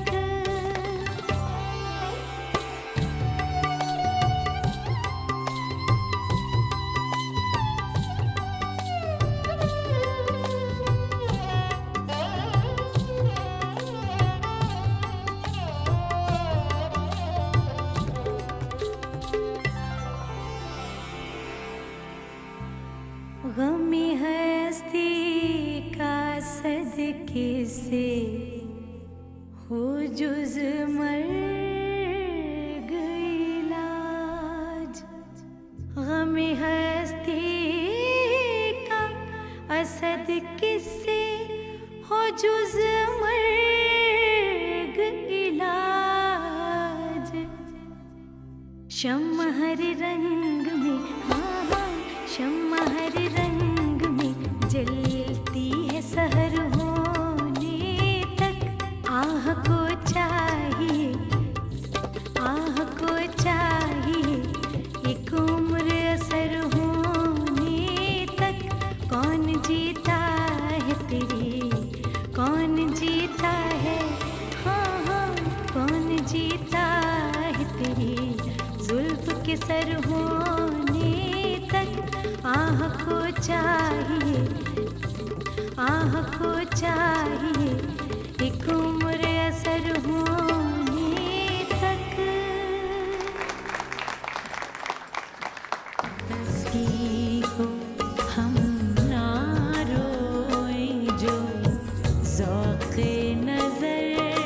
S5: गमी हस्ती का सदके से हो जुज मर्ग इलाज, गमी हस्ती का असद किससे हो जुज मर्ग इलाज। शम्मा हर रंग में, शम्मा हर रंग में जलती है सहर होने तक आह को चाहिए, आह को चाहिए एक उम्र असर होने तक। कौन जीता है तेरी, कौन जीता है, हाँ कौन जीता है तेरी जुल्फ के सर होने तक आह को चाहिए, आह को चाहिए एक उम्र असर होने तक। हंसी को हम ना रोए जो ज़ौक़े नज़र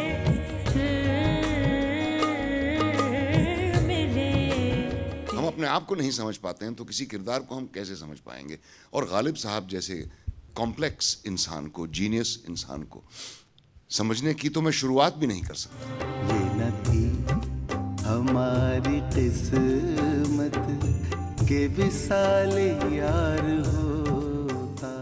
S5: मिले।
S4: हम अपने आप को नहीं समझ पाते हैं तो किसी किरदार को हम कैसे समझ पाएंगे। और गालिब साहब जैसे कॉम्प्लेक्स इंसान को, जीनियस इंसान को समझने की तो मैं शुरुआत भी नहीं कर सकता।
S8: ये न थी हमारी किस्मत के विसाले यार होता।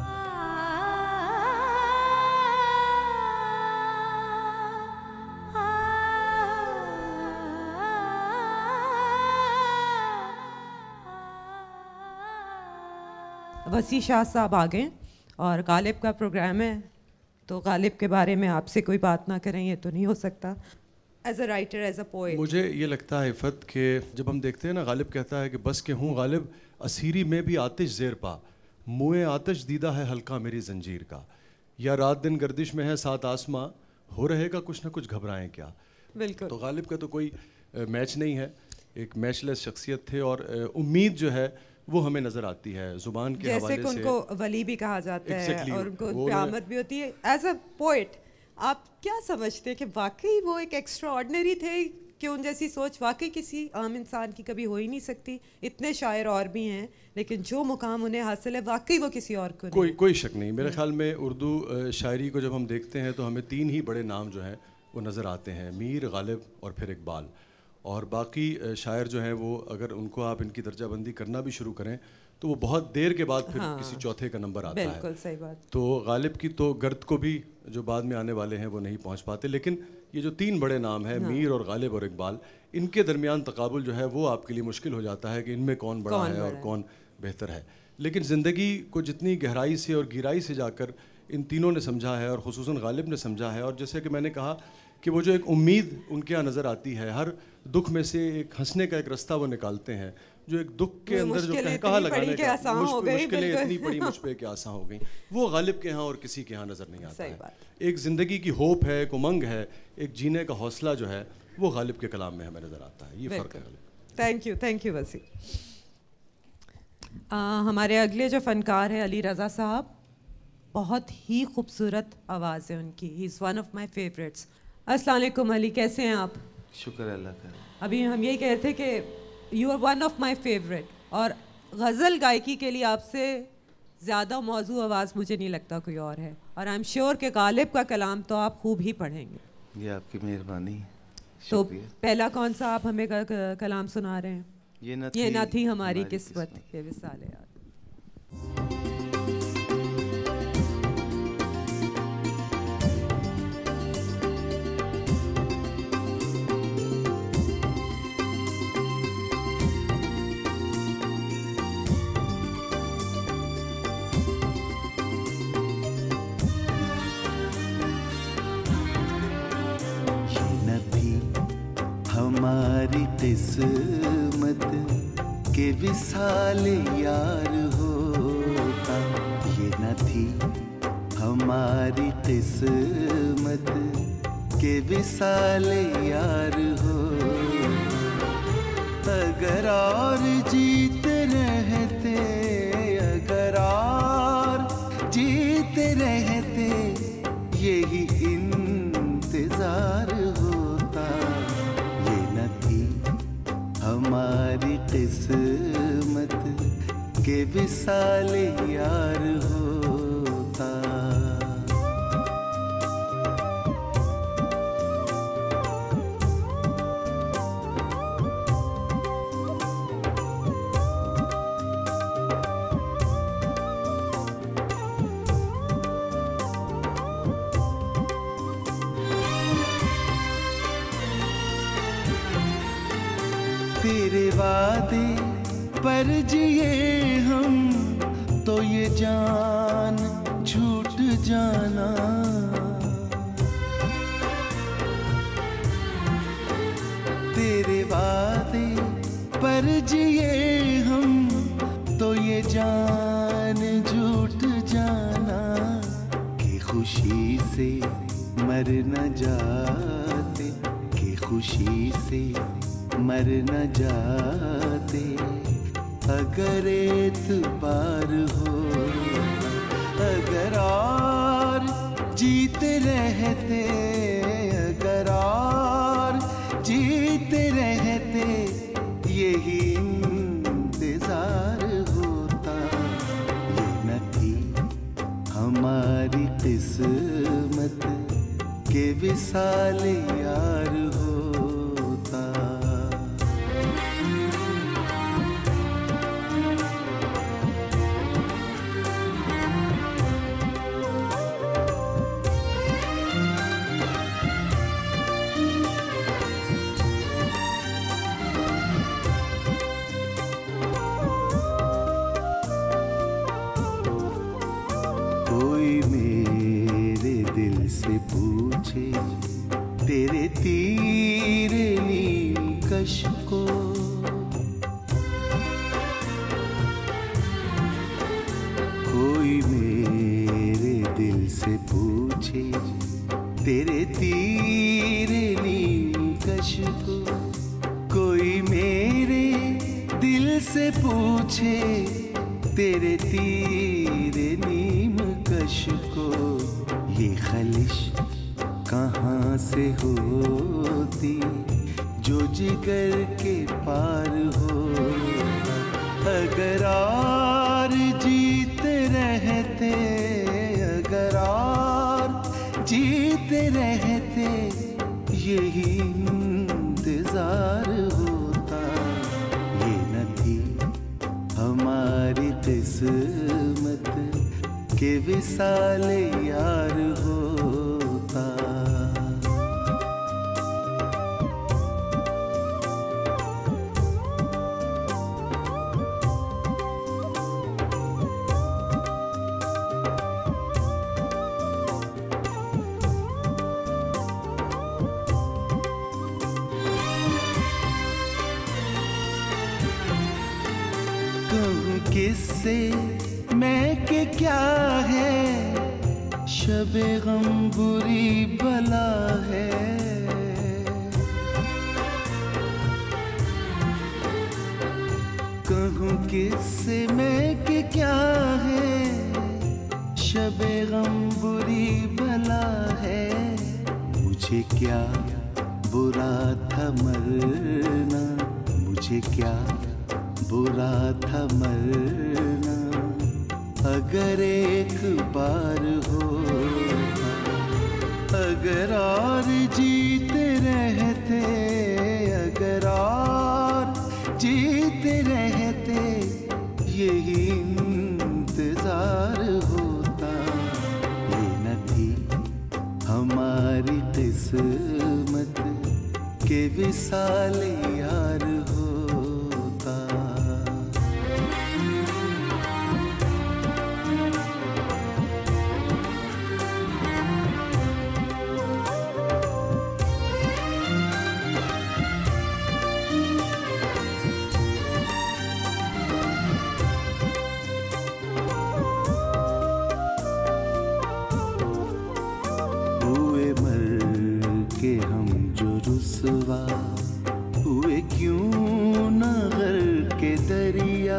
S1: वसी शाह साहब आ गए और गालिब का प्रोग्राम है, तो गालिब के बारे में आपसे कोई बात ना करें ये तो नहीं हो सकता। As a writer, as a poet,
S12: मुझे ये लगता है इफ़त कि जब हम देखते हैं ना, गालिब कहता है कि बस के हूँ गालिब असीरी में भी आतिश ज़ेर पा, मुँह आतिश दीदा है हल्का मेरी जंजीर का, या रात दिन गर्दिश में है सात आसमां, हो रहेगा कुछ ना कुछ घबराएं क्या।
S1: बिल्कुल।
S12: तो गालिब का तो कोई मैच नहीं है, एक मैचलेस शख्सियत थे और उम्मीद जो है वो हमें नजर आती है ज़ुबान के हवाले से।
S1: जैसे उनको वली भी कहा जाता है और उनको क़यामत भी होती है। एज अ पोएट आप क्या समझते हैं कि वाकई वो एक एक्स्ट्राऑर्डिनरी थे, कि उन जैसी सोच वाकई किसी आम इंसान की कभी हो ही नहीं सकती? इतने शायर और भी हैं लेकिन जो मुकाम उन्हें हासिल है वाकई वो किसी और को नहीं।
S12: कोई शक नहीं। मेरे ख्याल में उर्दू शायरी को जब हम देखते हैं तो हमें तीन ही बड़े नाम जो हैं वो नज़र आते हैं, मीर, गालिब और फिर इकबाल। और बाकी शायर जो हैं वो अगर उनको आप इनकी दर्जाबंदी करना भी शुरू करें तो वो बहुत देर के बाद फिर किसी चौथे का नंबर आता है।
S1: बिल्कुल सही बात।
S12: तो गालिब की तो गर्द को भी जो बाद में आने वाले हैं वो नहीं पहुंच पाते, लेकिन ये जो तीन बड़े नाम हैं, मीर और गालिब और इकबाल, इनके दरमियान तकाबुल जो है वो आपके लिए मुश्किल हो जाता है कि इनमें कौन बड़ा है और कौन बेहतर है। लेकिन ज़िंदगी को जितनी गहराई से और गिराई से जाकर इन तीनों ने समझा है और ख़ुसूसन गालिब ने समझा है, और जैसे कि मैंने कहा कि वो जो एक उम्मीद उनके यहाँ नज़र आती है, हर दुख में से एक हंसने का एक रास्ता वो निकालते हैं, जो एक दुख के अंदर जो कहकहा लगाने का मुश्किलें इतनी बड़ी मुझ पे कि आसान हो गई, वो गालिब के यहाँ और किसी के यहाँ नज़र नहीं आता है। एक ज़िंदगी की होप है, एक उमंग है, एक जीने का हौसला जो है वो गालिब के कलाम में हमें नज़र आता है। ये फ़र्क है।
S1: थैंक यू वसी। हमारे अगले जो फ़नकार हैं अली रज़ा साहब, बहुत ही खूबसूरत आवाज़ है उनकी, he is one of my favourites. अस्सलाम वालेकुम अली, कैसे हैं आप?
S13: शुक्र अल्लाह का।
S1: अभी हम यही कह रहे थे कि you are one of my favourite, और गज़ल गायकी के लिए आपसे ज़्यादा मौजू आवाज़ मुझे नहीं लगता कोई और है, और आई एम श्योर कि गालिब का कलाम तो आप खूब ही पढ़ेंगे।
S8: ये आपकी मेहरबानी।
S1: तो पहला कौन सा आप हमें कलाम सुना रहे हैं? ये न थी हमारी किस्मत के विसाले यार।
S8: हमारी किस्मत के विसाले यार होता, ये न थी हमारी किस्मत के विसाले यार हो। अगर और जीते रहते, अगर और जीते रहते, यही इंतजार होता। हमारी किस्मत के विसाले यार होता। तेरे वादे पर जिए हम तो ये जान छूट जाना। तेरे वादे पर जिए हम तो ये जान झूठ जाना। कि खुशी से मर न जाते, कि खुशी से मर न जाते, अगर एतबार हो। अगर और जीते रहते, अगर और जीते रहते, यही इंतजार होता। ये न थी हमारी किस्मत के विसाले यार होता। से पूछे तेरे तीरे नीम कश को, कोई मेरे दिल से पूछे तेरे तीरे नीम कश को, कोई मेरे दिल से पूछे तेरे तीरे नीम कश को। ये खलिश कहाँ से होती जो जिगर के पार हो। अगर और जीते रहते, अगर और जीते रहते, यही इंतजार होता। ये न थी हमारी किस्मत के विसाले यार होता। कहूँ किससे मैं के क्या है, शबे गम बुरी बला है। कहूँ किससे मैं के क्या है, शबे गम बुरी बला है। मुझे क्या बुरा था मरना, मुझे क्या बुरा था मरना, अगर एक बार होता। अगर और जीते रहते, अगर और जीते रहते, यही इंतजार होता। ये न थी हमारी किस्मत के विसाल यार होता। रुसवा हुए क्यों न गर्क के दरिया,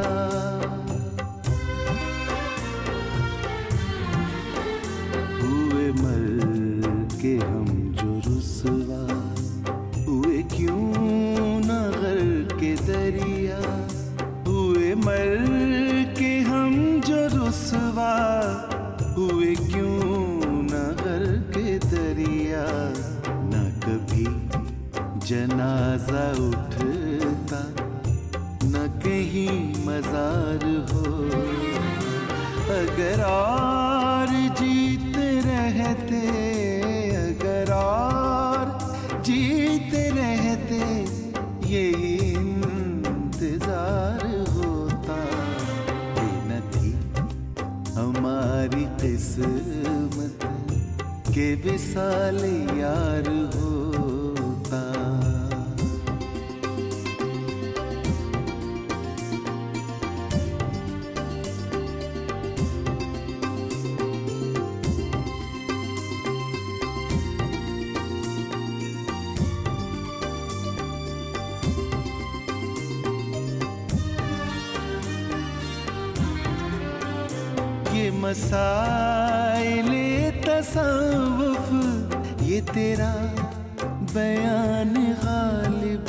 S8: हुए मर के हम जो रुसवा हुए क्यों न गर्क के दरिया, हुए मर के हम जो रुसवा हुए क्यों न गर्क के दरिया। न कभी जनाजा उठता, न कहीं मजार हो। अगर और जीते रहते, अगर और जीते रहते, यही इंतजार होता। ये न थी हमारी किस्मत के विसाल यार होता। ये मसाइले तसव्वुफ, ये तेरा बयान गालिब,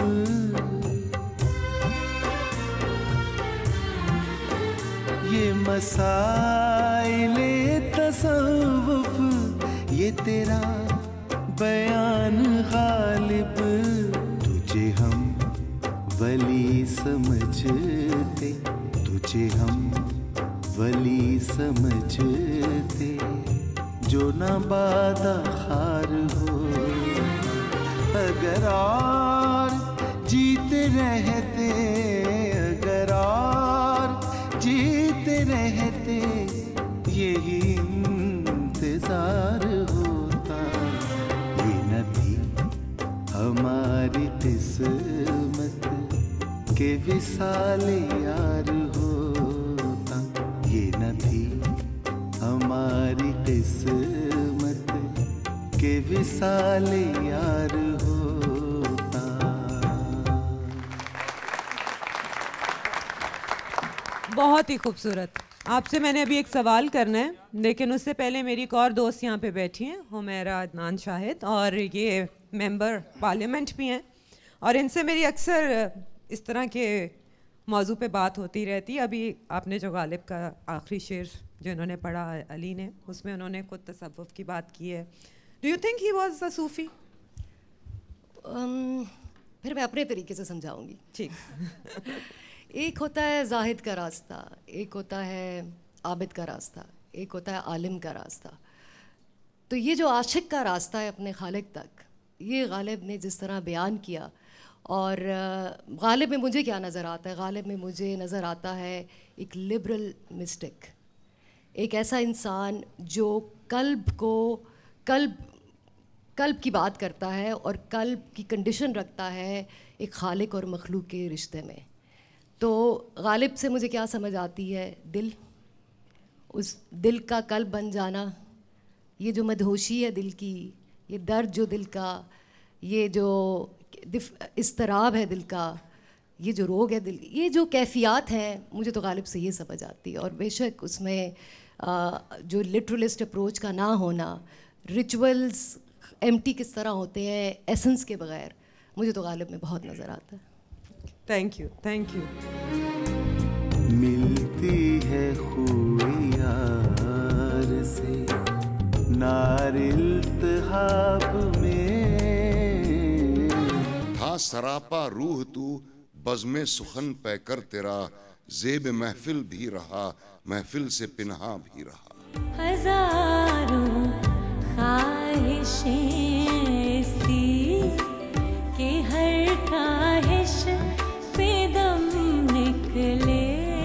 S8: ये मसाइले तसव्वुफ, ये तेरा बयान गालिब। तुझे हम वली समझते, तुझे हम वली समझते, जो न बादा खार हो। अगर और जीते रहते, अगर और जीते रहते, यही इंतजार होता। ये न थी हमारी किस्मत के विसाल यार होता। ये न थी हमारी किस्मत के विसाल यार होता।
S1: बहुत ही खूबसूरत। आपसे मैंने अभी एक सवाल करना है, लेकिन उससे पहले मेरी एक और दोस्त यहाँ पे बैठी हैं, हुमैरा अदनान शाहिद, और ये मेंबर पार्लियामेंट भी हैं, और इनसे मेरी अक्सर इस तरह के मौजू पे बात होती रहती है। अभी आपने जो गालिब का आखिरी शेर जो इन्होंने पढ़ा अली ने, उसमें उन्होंने खुद तसव्वुफ की बात की है। Do you think he was a Sufi?
S13: फिर मैं अपने तरीके से समझाऊंगी।
S1: ठीक।
S13: एक होता है जाहिद का रास्ता, एक होता है आबिद का रास्ता, एक होता है आलिम का रास्ता। तो ये जो आशिक का रास्ता है अपने खालिक तक, ये गालिब ने जिस तरह बयान किया, और गालिब में मुझे क्या नज़र आता है? गालिब में मुझे नज़र आता है एक लिबरल मिस्टिक, एक ऐसा इंसान जो कल्ब की बात करता है और कल्ब की कंडीशन रखता है एक खालिक और मखलूक के रिश्ते में। तो गालिब से मुझे क्या समझ आती है? दिल, उस दिल का कल्ब बन जाना, ये जो मदहोशी है दिल की, ये दर्द जो दिल का, ये जो इस्तराब है दिल का, ये जो रोग है दिल, ये जो कैफियत हैं, मुझे तो गालिब से ये समझ आती है। और बेशक उसमें जो लिटरलिस्ट अप्रोच का ना होना, रिचुअल्स एम्प्टी किस तरह होते हैं एसेंस के बगैर, मुझे तो गालिब में बहुत नज़र आता है।
S1: Thank you, thank you.
S8: मिलती है खूब यार से नार इल्तिहा इल्तिहाब में।
S4: था सरापा रूह तू बज़्मे सुखन पैकर तेरा, ज़ेब महफिल भी रहा महफिल से पिन्हा भी रहा।
S5: हजारों ख्वाहिशें ऐसी कि हर ख्वाहिश पे दम निकले।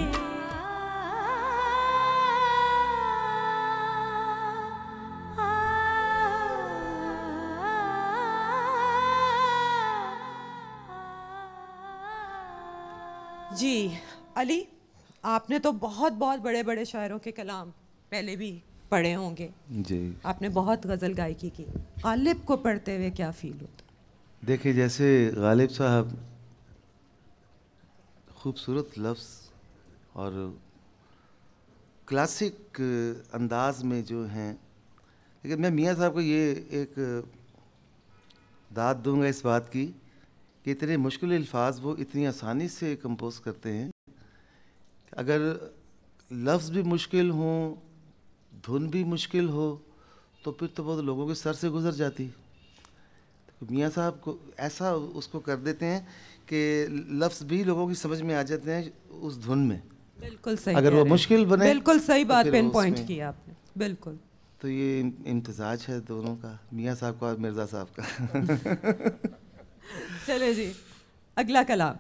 S1: जी अली, आपने तो बहुत बहुत बड़े बड़े शायरों के कलाम पहले भी पढ़े होंगे
S8: जी।
S1: आपने बहुत गज़ल गायकी की, गालिब को पढ़ते हुए क्या फील होता?
S8: देखिए, जैसे गालिब साहब खूबसूरत लफ्ज़ और क्लासिक अंदाज में जो हैं, लेकिन मैं मियाँ साहब को ये एक दाद दूंगा इस बात की कि इतने मुश्किल अल्फाज वो इतनी आसानी से कंपोज करते हैं। अगर लफ्ज़ भी मुश्किल हों, धुन भी मुश्किल हो, तो फिर तो बहुत लोगों के सर से गुजर जाती। तो मियाँ साहब को ऐसा उसको कर देते हैं कि लफ्ज़ भी लोगों की समझ में आ जाते हैं उस धुन में।
S1: बिल्कुल सही,
S8: अगर वो मुश्किल बने,
S1: बिल्कुल सही बात
S8: तो
S1: पिन पॉइंट किया आपने, बिल्कुल।
S8: तो ये इम्तिजाज है दोनों का, मियाँ साहब का और मिर्ज़ा साहब का।
S1: चले जी, अगला कलाम।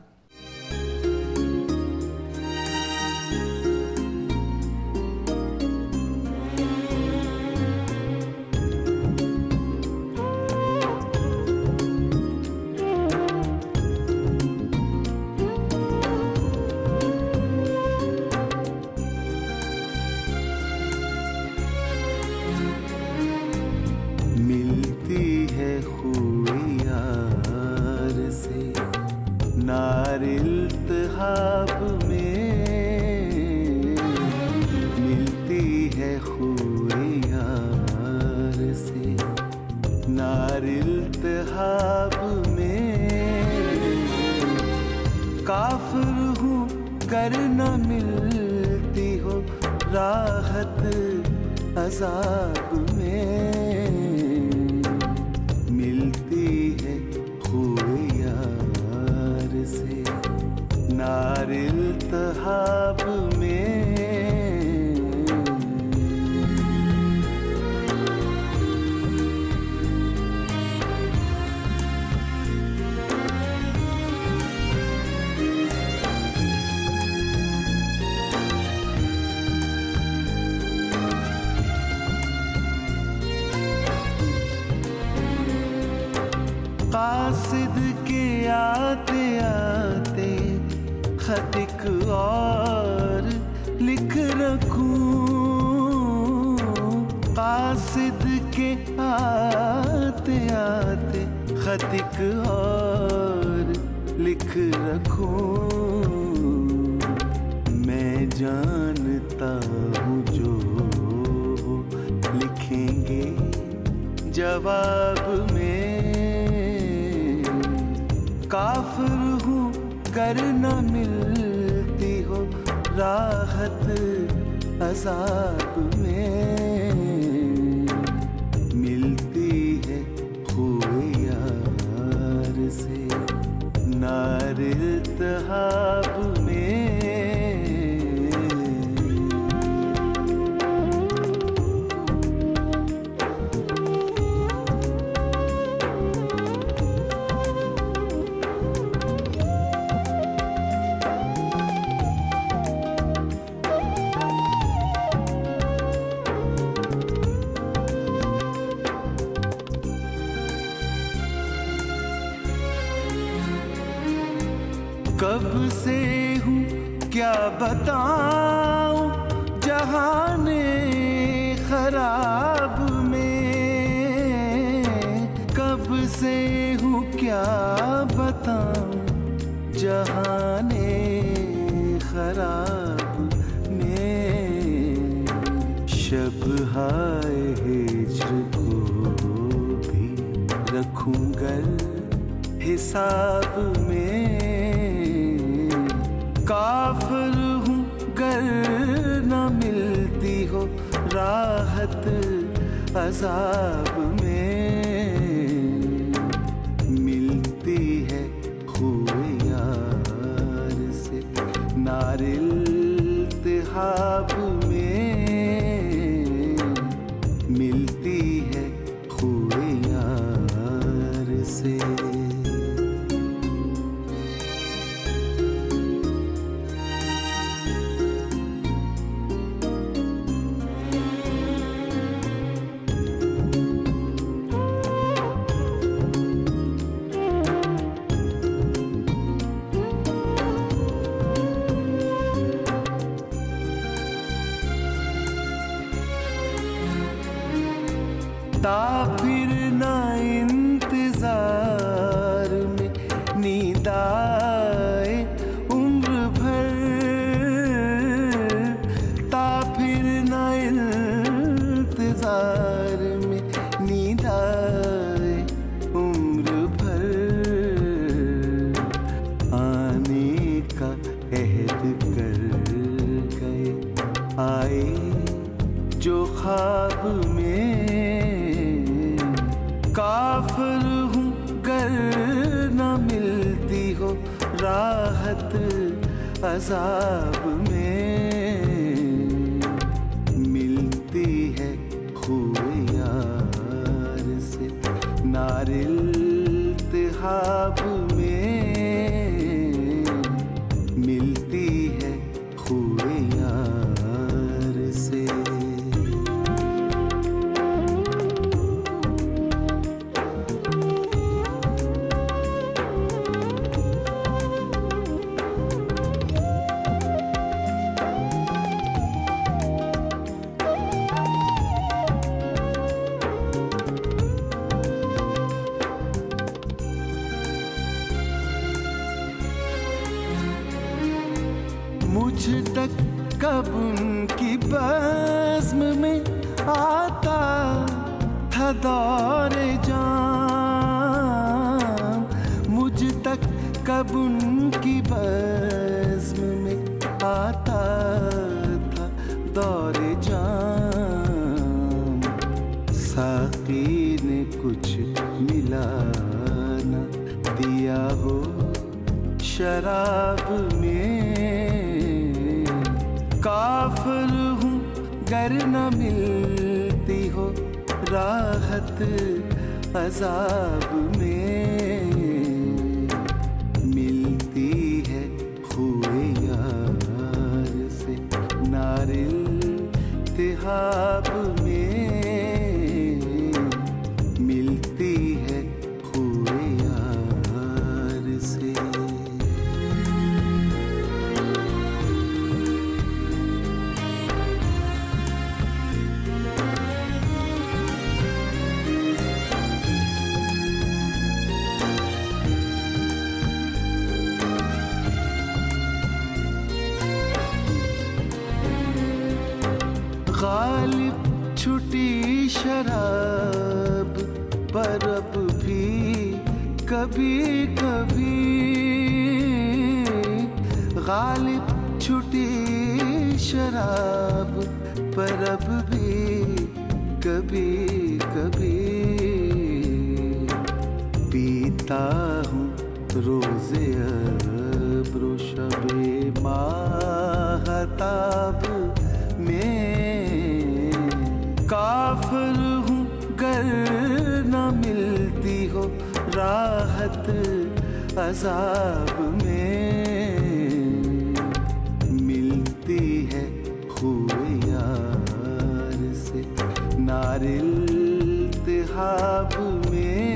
S8: अज़ाब में मिलती है खूब यार से, नार इल्तिहाब में। कासिद के आते आते खत एक और लिख रखूं, कासिद के आते आते खत एक और लिख रखूं। मैं जानता हूँ जो लिखेंगे जवाब में, काफिर हूँ कर न मिलती हो राहत अज़ाब में। मिलती है खूब यार से, नार इल्तिहाब में। कब से हूँ क्या बताऊँ जहाने खराब में, कब से हूँ क्या बताऊँ जहाने खराब में। शब हाय हिज्र को भी रखूँगा हिसाब में। काफिर हूँ गर न मिलती हो राहत अज़ाब में। न मिलती हो राहत अजाब में, मिलती है खूब यार से नारिल तिहाब में, मिलती है खूब यार से। मुझ तक कब उनकी बज़्म में आता था दौरे जाम, मुझ तक कब उनकी बज़्म में आता था दौरे जाम। साक़ी ने कुछ मिला न दिया हो शराब में, काफिर हूँ गर न मिलती हो राहत अजाब में, मिलती है खूए यार से नारिल तिहाब में, मिलती है खूए यार से। गालिब छुटी शराब पर अब भी कभी कभी, गालिब छुटी शराब पर अब भी कभी कभी, पीता हूँ रोज़े अब्रो शबे माहताब में, काफिर हूँ गर न मिलती हो राहत अजाब में, मिलती है खूब यार से नारिल तिहाब में,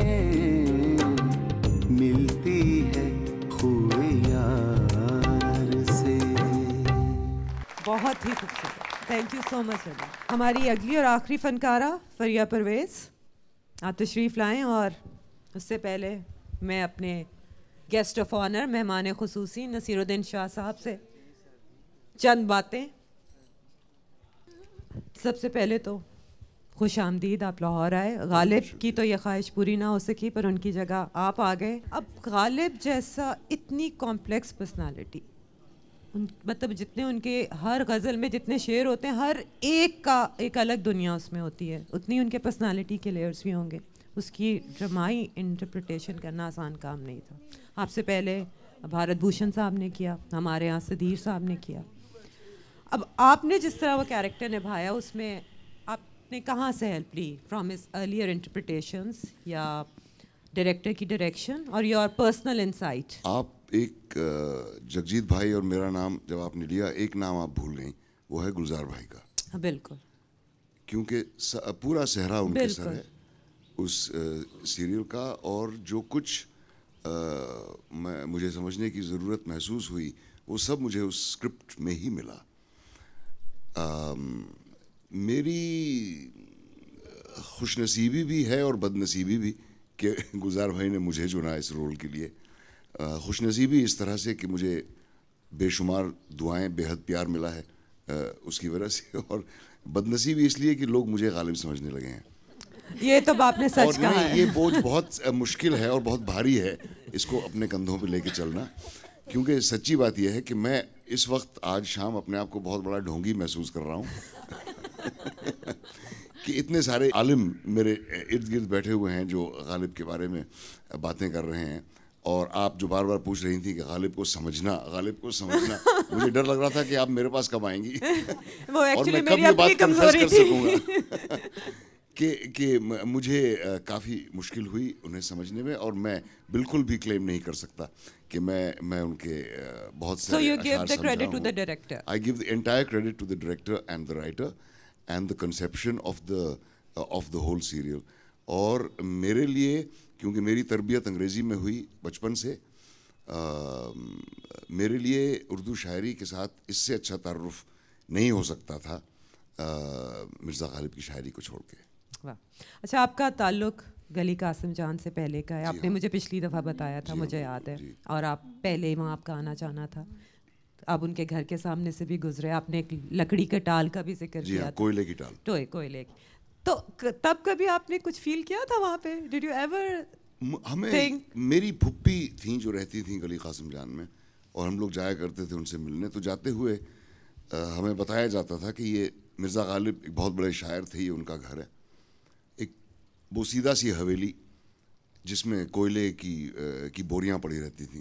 S8: मिलती है खूब यार से।
S1: बहुत ही खूबसूरत, थैंक यू सो मच। हमारी अगली और आखिरी फनकारा फरिया परवेज़, आप तशरीफ़ लाएं। और उससे पहले मैं अपने गेस्ट ऑफ ऑनर मेहमान खुसूसी नसीरुद्दीन शाह साहब से चंद बातें। सबसे पहले तो खुश आमदीद, आप लाहौर आए। गालिब की तो ये ख्वाहिश पूरी ना हो सकी, पर उनकी जगह आप आ गए। अब गालिब जैसा इतनी कॉम्प्लेक्स पर्सनालिटी, मतलब जितने उनके हर गज़ल में जितने शेर होते हैं, हर एक का एक अलग दुनिया उसमें होती है, उतनी उनके पर्सनालिटी के लेयर्स भी होंगे। उसकी ड्रामाई इंटरप्रिटेशन करना आसान काम नहीं था। आपसे पहले भारत भूषण साहब ने किया, हमारे यहाँ सदीर साहब ने किया। अब आपने जिस तरह वो कैरेक्टर निभाया, उसमें आपने कहाँ से हेल्प ली? फ्रॉम हिज अर्लियर इंटरप्रिटेशंस या डायरेक्टर की डायरेक्शन और योर पर्सनल इंसाइट?
S4: आप एक जगजीत भाई और मेरा नाम जब आपने लिया, एक नाम आप भूल गई, वो है गुलजार भाई का।
S1: बिल्कुल,
S4: क्योंकि पूरा सहरा उनके सर है उस सीरियल का, और जो कुछ मुझे समझने की ज़रूरत महसूस हुई वो सब मुझे उस स्क्रिप्ट में ही मिला। मेरी खुशनसीबी भी है और बदनसीबी भी कि गुलजार भाई ने मुझे चुना इस रोल के लिए। खुशनसीबी इस तरह से कि मुझे बेशुमार दुआएं, बेहद प्यार मिला है उसकी वजह से, और बदनसीबी इसलिए कि लोग मुझे गालिब समझने लगे हैं।
S1: ये तो आपने सच कहा है।
S4: ये बोझ बहुत मुश्किल है और बहुत भारी है इसको अपने कंधों पे लेके चलना, क्योंकि सच्ची बात यह है कि मैं इस वक्त आज शाम अपने आप को बहुत बड़ा ढोंगी महसूस कर रहा हूँ कि इतने सारे आलिम मेरे इर्द गिर्द बैठे हुए हैं जो गालिब के बारे में बातें कर रहे हैं, और आप जो बार बार पूछ रही थी कि गालिब को समझना, मुझे डर लग रहा था कि आप मेरे पास कब आएंगी
S1: वो
S4: और मैं कब ये बात कन्फेस कर सकूंगा कि मुझे काफ़ी मुश्किल हुई उन्हें समझने में, और मैं बिल्कुल भी क्लेम नहीं कर सकता कि मैं उनके बहुत सारे
S1: So you give the credit to the director?
S4: I give the entire credit to the director and the writer and the conception of the whole serial. और मेरे लिए, क्योंकि मेरी तरबियत अंग्रेज़ी में हुई बचपन से, मेरे लिए उर्दू शायरी के साथ इससे अच्छा तारुफ नहीं हो सकता था मिर्ज़ा गालिब की शायरी को छोड़ के।
S1: वाह, अच्छा, आपका ताल्लुक़ गली कासिम जान से पहले का है, आपने मुझे पिछली दफ़ा बताया था, मुझे याद है, और आप पहले ही वहाँ आपका आना जाना था। आप उनके घर के सामने से भी गुजरे, आपने एक लकड़ी के टाल का भी जिक्र किया,
S4: कोयले की टाल,
S1: कोयले की। तो तब कभी आपने कुछ फील किया था वहाँ पे? डिड यू एवर
S4: हमें मेरी फुप्पी थी जो रहती थी गली कासिम जान में, और हम लोग जाया करते थे उनसे मिलने। तो जाते हुए हमें बताया जाता था कि ये मिर्ज़ा गालिब एक बहुत बड़े शायर थे, ये उनका घर है, एक बोसीदा सी हवेली जिसमें कोयले की बोरियां पड़ी रहती थी।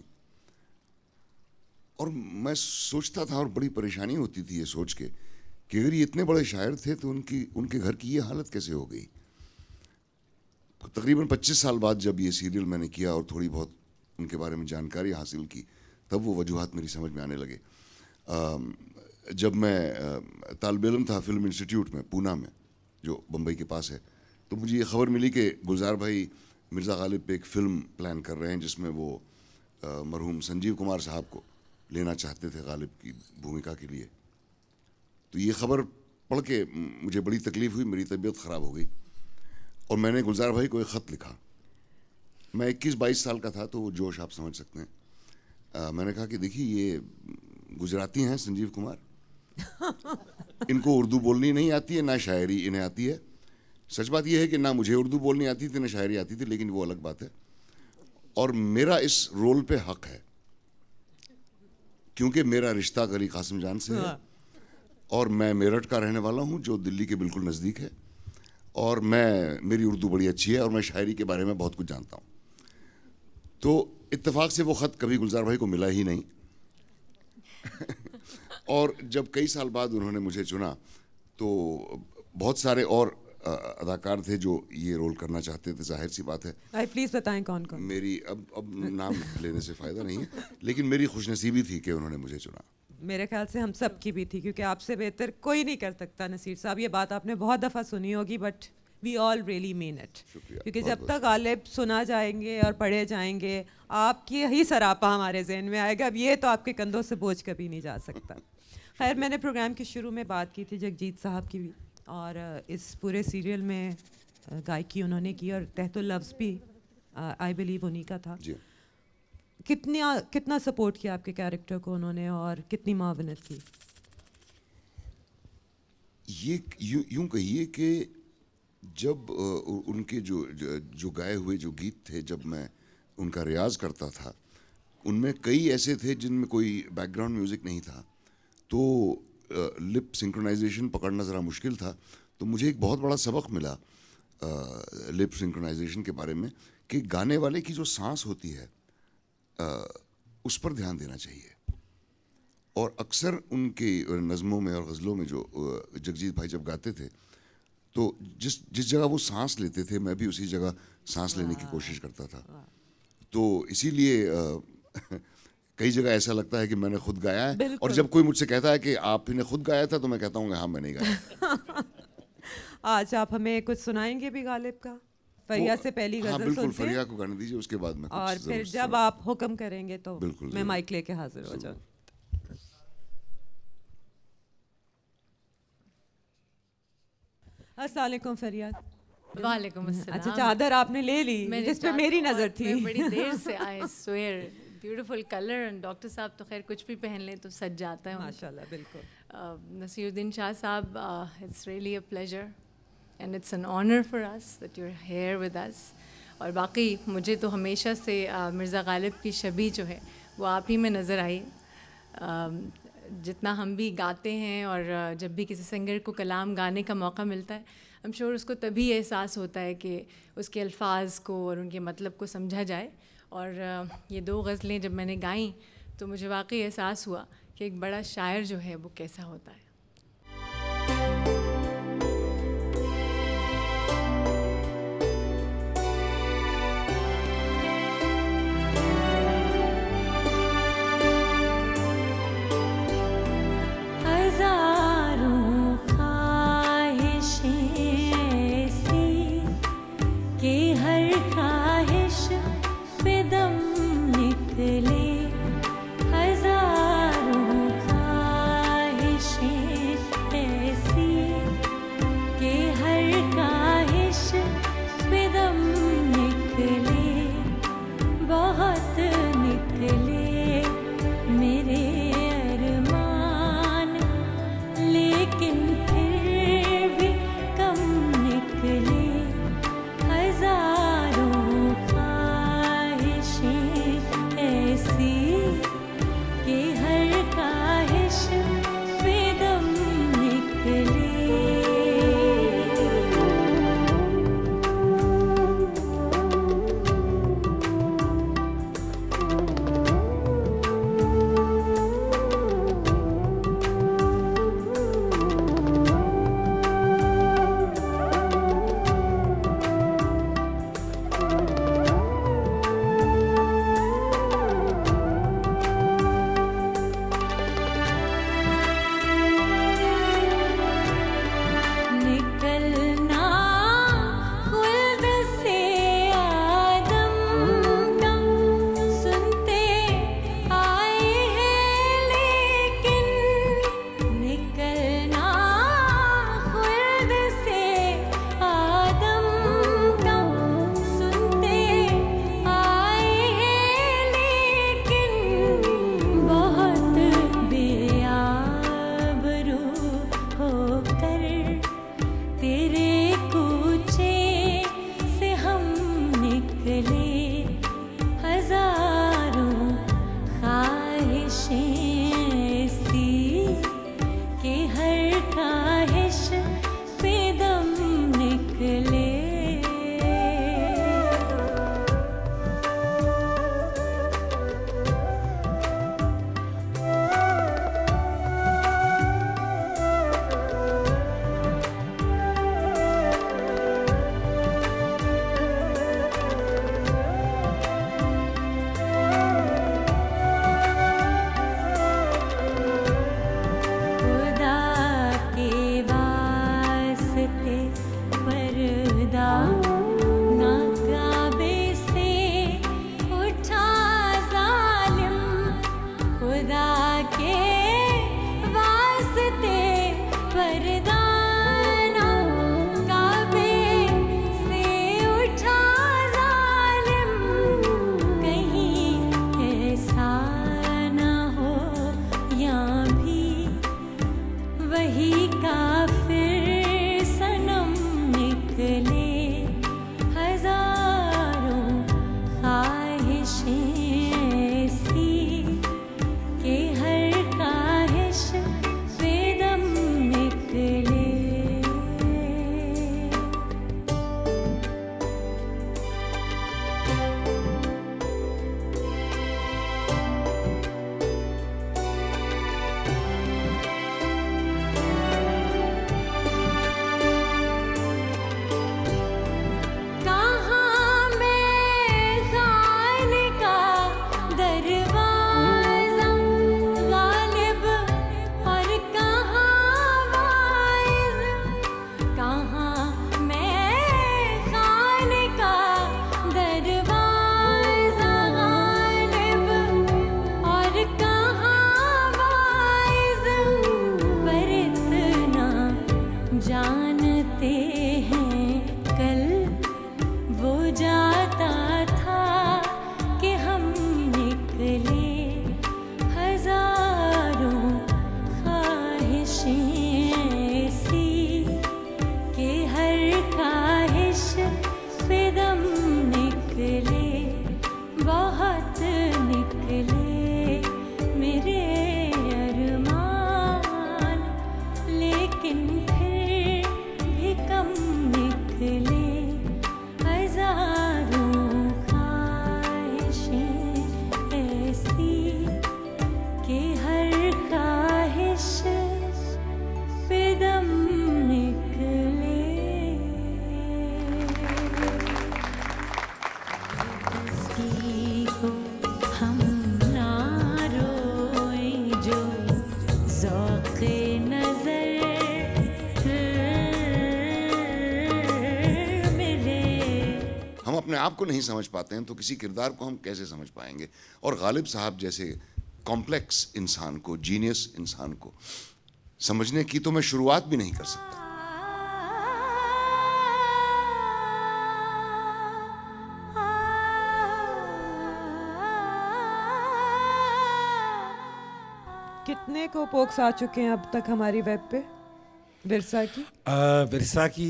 S4: और मैं सोचता था, और बड़ी परेशानी होती थी ये सोच के कि अगर ये इतने बड़े शायर थे तो उनके घर की ये हालत कैसे हो गई। तकरीबन 25 साल बाद जब ये सीरियल मैंने किया और थोड़ी बहुत उनके बारे में जानकारी हासिल की, तब वो वजूहात मेरी समझ में आने लगे। जब मैं तालिब इल्म था फिल्म इंस्टीट्यूट में पूना में, जो बम्बई के पास है, तो मुझे ये ख़बर मिली कि गुलजार भाई मिर्ज़ा गालिब पे एक फ़िल्म प्लान कर रहे हैं जिसमें वो मरहूम संजीव कुमार साहब को लेना चाहते थे गालिब की भूमिका के लिए। तो ये ख़बर पढ़ के मुझे बड़ी तकलीफ़ हुई, मेरी तबीयत ख़राब हो गई, और मैंने गुलजार भाई को एक ख़त लिखा। मैं 21-22 साल का था, तो वो जोश आप समझ सकते हैं। मैंने कहा कि देखिए, ये गुजराती हैं संजीव कुमार, इनको उर्दू बोलनी नहीं आती है, ना शायरी इन्हें आती है। सच बात यह है कि ना मुझे उर्दू बोलनी आती थी, ना शायरी आती थी, लेकिन वो अलग बात है। और मेरा इस रोल पे हक है, क्योंकि मेरा रिश्ता गली कासिम जान से है, और मैं मेरठ का रहने वाला हूँ जो दिल्ली के बिल्कुल नज़दीक है, और मेरी उर्दू बड़ी अच्छी है, और मैं शायरी के बारे में बहुत कुछ जानता हूँ। तो इत्तेफाक से वो ख़त कभी गुलजार भाई को मिला ही नहीं और जब कई साल बाद उन्होंने मुझे चुना, तो बहुत सारे और अदाकार थे जो ये रोल करना चाहते थे, जाहिर सी बात है।
S1: प्लीज़ बताएं कौन कौन।
S4: मेरी अब नाम लेने से फ़ायदा नहीं है, लेकिन मेरी खुशनसीबी थी कि उन्होंने मुझे चुना।
S1: मेरे ख्याल से हम सब की भी थी, क्योंकि आपसे बेहतर कोई नहीं कर सकता नसीर साहब। ये बात आपने बहुत दफ़ा सुनी होगी, but we all really mean it, क्योंकि जब तक गालिब सुना जाएंगे और पढ़े जाएंगे, आपकी ही सरापा हमारे जहन में आएगा। अब ये तो आपके कंधों से बोझ कभी नहीं जा सकता। खैर, मैंने प्रोग्राम के शुरू में बात की थी जगजीत साहब की भी, और इस पूरे सीरियल में गायकी उन्होंने की, और तहतुल लफ्ज़ भी आई बिलीव उन्हीं का था। कितना सपोर्ट किया आपके कैरेक्टर को उन्होंने, और कितनी मावनत की?
S4: ये यूँ कहिए कि जब उनके जो गाए हुए जो गीत थे, जब मैं उनका रियाज करता था, उनमें कई ऐसे थे जिनमें कोई बैकग्राउंड म्यूज़िक नहीं था, तो लिप सिंक्रोनाइजेशन पकड़ना ज़रा मुश्किल था। तो मुझे एक बहुत बड़ा सबक मिला लिप सिंक्रोनाइजेशन के बारे में, कि गाने वाले की जो सांस होती है उस पर ध्यान देना चाहिए। और अक्सर उनके नज़मों में और गज़लों में जो जगजीत भाई जब गाते थे, तो जिस जगह वो सांस लेते थे, मैं भी उसी जगह सांस लेने की कोशिश करता था। तो इसीलिए कई जगह ऐसा लगता है कि मैंने खुद गाया है, और जब कोई मुझसे कहता है कि आप ही ने खुद गाया था, तो मैं कहता हूँ हाँ, मैंने गाया।
S1: आज आप हमें कुछ सुनाएंगे भी गालिब का? फरिया से पहली गजल
S4: बिल्कुल,
S1: सुनते हैं।
S4: फरिया को गाने दीजिए, उसके बाद मैं
S1: और फिर जब आप हुक्म करेंगे तो मैं माइक लेके हाजिर हो जाऊँ। अस्सलाम वालेकुम फरिया।
S14: वालेकुम अस्सलाम।
S1: अच्छा, चादर आपने ले ली जिस पे मेरी नज़र थी।
S14: मैं बड़ी देर से, I swear, beautiful colour, and doctor साहब तो खैर कुछ भी पहन लें तो सज जाता है
S1: माशाल्लाह। बिल्कुल।
S14: नसीरुद्दीन शाह साहब, it's really a pleasure and it's an honour for us that you are here with us. और बाकी मुझे तो हमेशा से मिर्ज़ा गालिब की शबीह जो है वो आप ही में नज़र आई। जितना हम भी गाते हैं, और जब भी किसी सिंगर को कलाम गाने का मौका मिलता है, I'm sure उसको तभी एहसास होता है कि उसके अल्फाज को और उनके मतलब को समझा जाए। और ये 2 गज़लें जब मैंने गाईं तो मुझे वाकई एहसास हुआ कि एक बड़ा शायर जो है वो कैसा होता है।
S5: लेकिन फिर भी कम
S4: अपने आप को नहीं समझ पाते हैं तो किसी किरदार को हम कैसे समझ पाएंगे। और गालिब साहब जैसे कॉम्प्लेक्स इंसान को, जीनियस इंसान को समझने की तो मैं शुरुआत भी नहीं कर सकता।
S1: कितने को पोक्स आ चुके हैं अब तक हमारी वेब पे विरसा की?
S2: विरसा की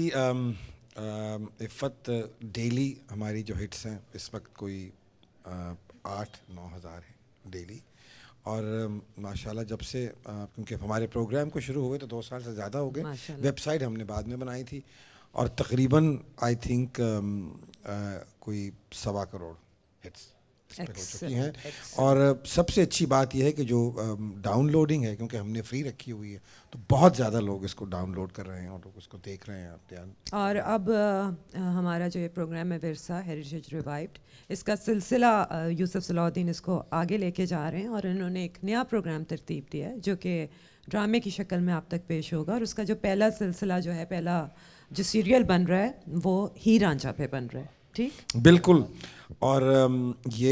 S2: इफ़त डेली हमारी जो हिट्स हैं इस वक्त कोई 8-9 हज़ार है डेली। और माशाल्लाह जब से क्योंकि हमारे प्रोग्राम को शुरू हुए तो 2 साल से ज़्यादा हो गए। वेबसाइट हमने बाद में बनाई थी और तकरीबन आई थिंक कोई 1.25 करोड़ हिट्स हो चुकी हैं। और सबसे अच्छी बात यह है कि जो डाउनलोडिंग है, क्योंकि हमने फ्री रखी हुई है तो बहुत ज़्यादा लोग इसको डाउनलोड कर रहे हैं और लोग उसको देख रहे हैं।
S1: और अब हमारा जो ये प्रोग्राम है विरसा हेरिटेज रिवाइव्ड, इसका सिलसिला यूसुफ सलाहुद्दीन इसको आगे लेके जा रहे हैं और इन्होंने एक नया प्रोग्राम तरतीब दिया है जो कि ड्रामे की शक्ल में आप तक पेश होगा। और उसका जो पहला सिलसिला जो है, पहला जो सीरियल बन रहा है वो हीर रांझा पे बन रहा है। ठीक,
S2: बिल्कुल। और ये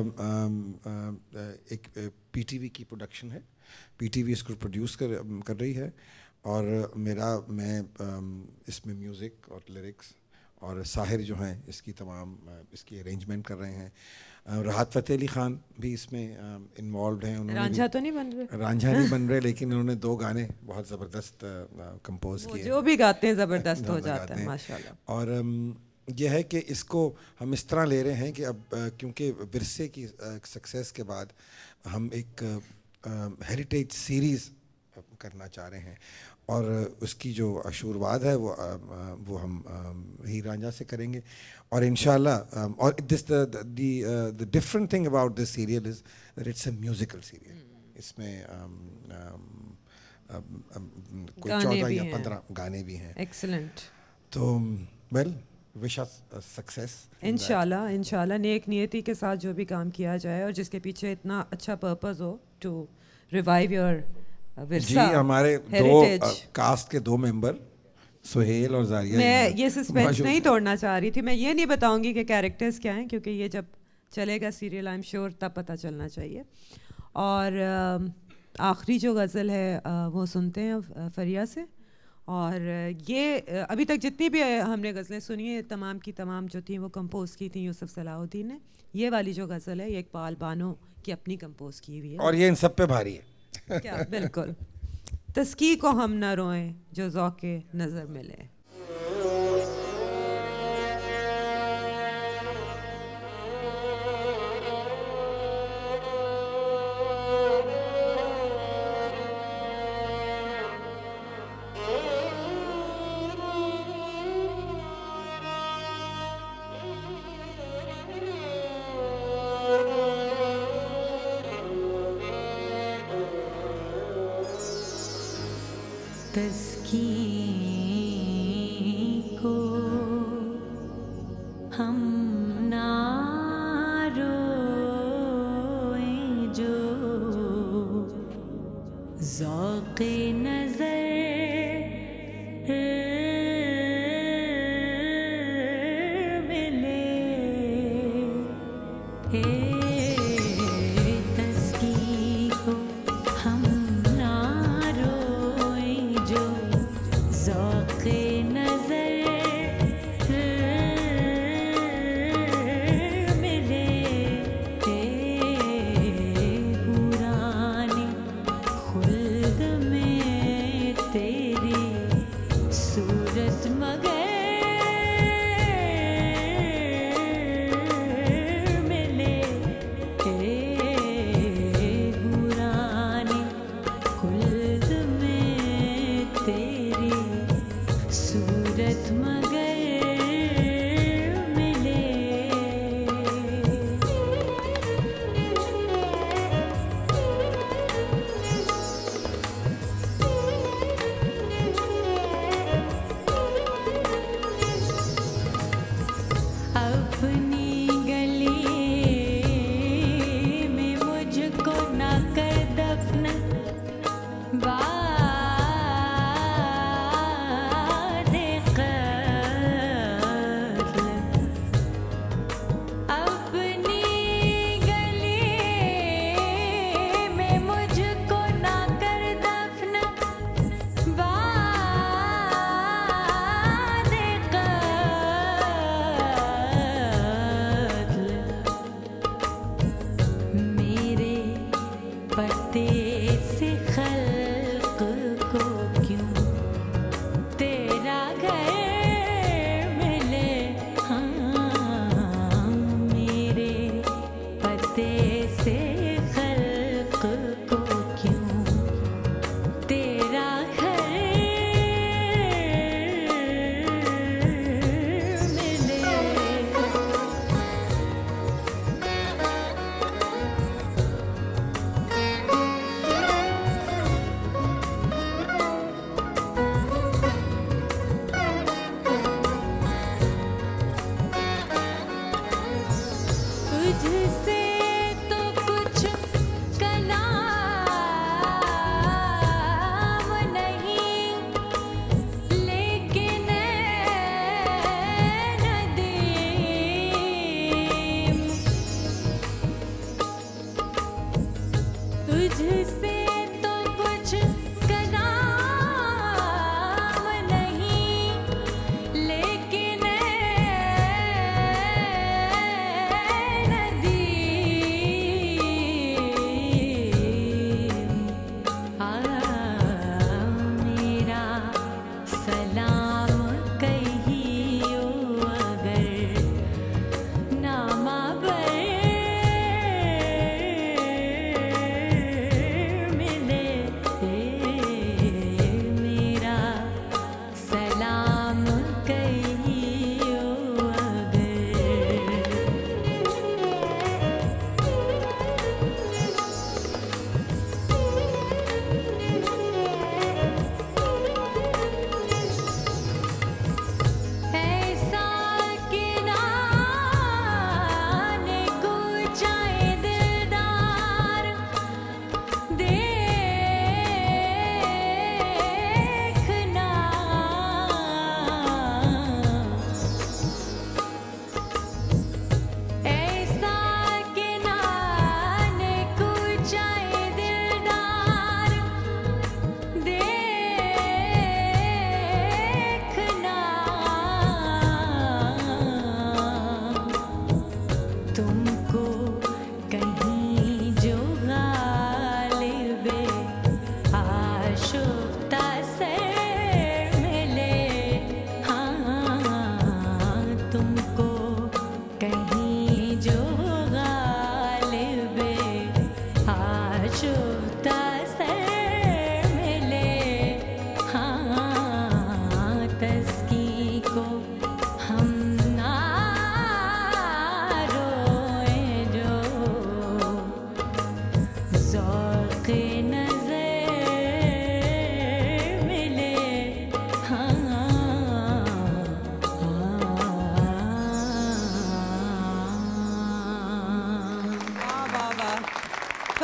S2: एक पीटीवी की प्रोडक्शन है, पीटीवी इसको प्रोड्यूस कर रही है और मैं इसमें म्यूज़िक और लिरिक्स और साहिर जो हैं इसकी तमाम इसकी अरेंजमेंट कर रहे हैं। राहत फ़तेह अली ख़ान भी इसमें इन्वॉल्व हैं। उन्होंने
S1: रांझा तो नहीं बन रहे,
S2: रांझा नहीं बन रहे, लेकिन उन्होंने 2 गाने बहुत ज़बरदस्त कंपोज किए।
S1: जो भी गाते हैं ज़बरदस्त हो जाता है माशाल्लाह।
S2: और यह है कि इसको हम इस तरह ले रहे हैं कि अब क्योंकि विरसे की सक्सेस के बाद हम एक हेरिटेज सीरीज़ करना चाह रहे हैं और उसकी जो शुरुआत है वो हम हीर रांझा से करेंगे। और इंशाल्लाह और the different thing about this serial is that it's a musical serial. इसमें कोई 14 या 15 गाने भी हैं।
S1: एक्सीलेंट।
S2: तो वेल विश अस सक्सेस
S1: इंशाल्लाह नेक नियति के साथ जो भी काम किया जाए और जिसके पीछे इतना अच्छा पर्पस हो टू रिवाइव योर विरसा।
S2: जी, हमारे 2 कास्ट के 2 मेंबर सुहेल और जारिया।
S1: मैं ये सस्पेंस नहीं तोड़ना चाह रही थी। मैं ये नहीं बताऊंगी कि कैरेक्टर्स क्या हैं क्योंकि ये जब चलेगा सीरियल आई एम श्योर तब पता चलना चाहिए। और आखिरी जो गज़ल है वो सुनते हैं फरिया से। और ये अभी तक जितनी भी हमने गज़लें सुनी है तमाम की तमाम जो थी वो कंपोज़ की थी यूसुफ सलाहुद्दीन ने। ये वाली जो गज़ल है ये इकबाल बानो की अपनी कंपोज़ की हुई है
S2: और ये इन सब पे भारी है।
S1: क्या? बिल्कुल। तस्की को हम न रोएं जो ज़ौक़े नज़र मिले।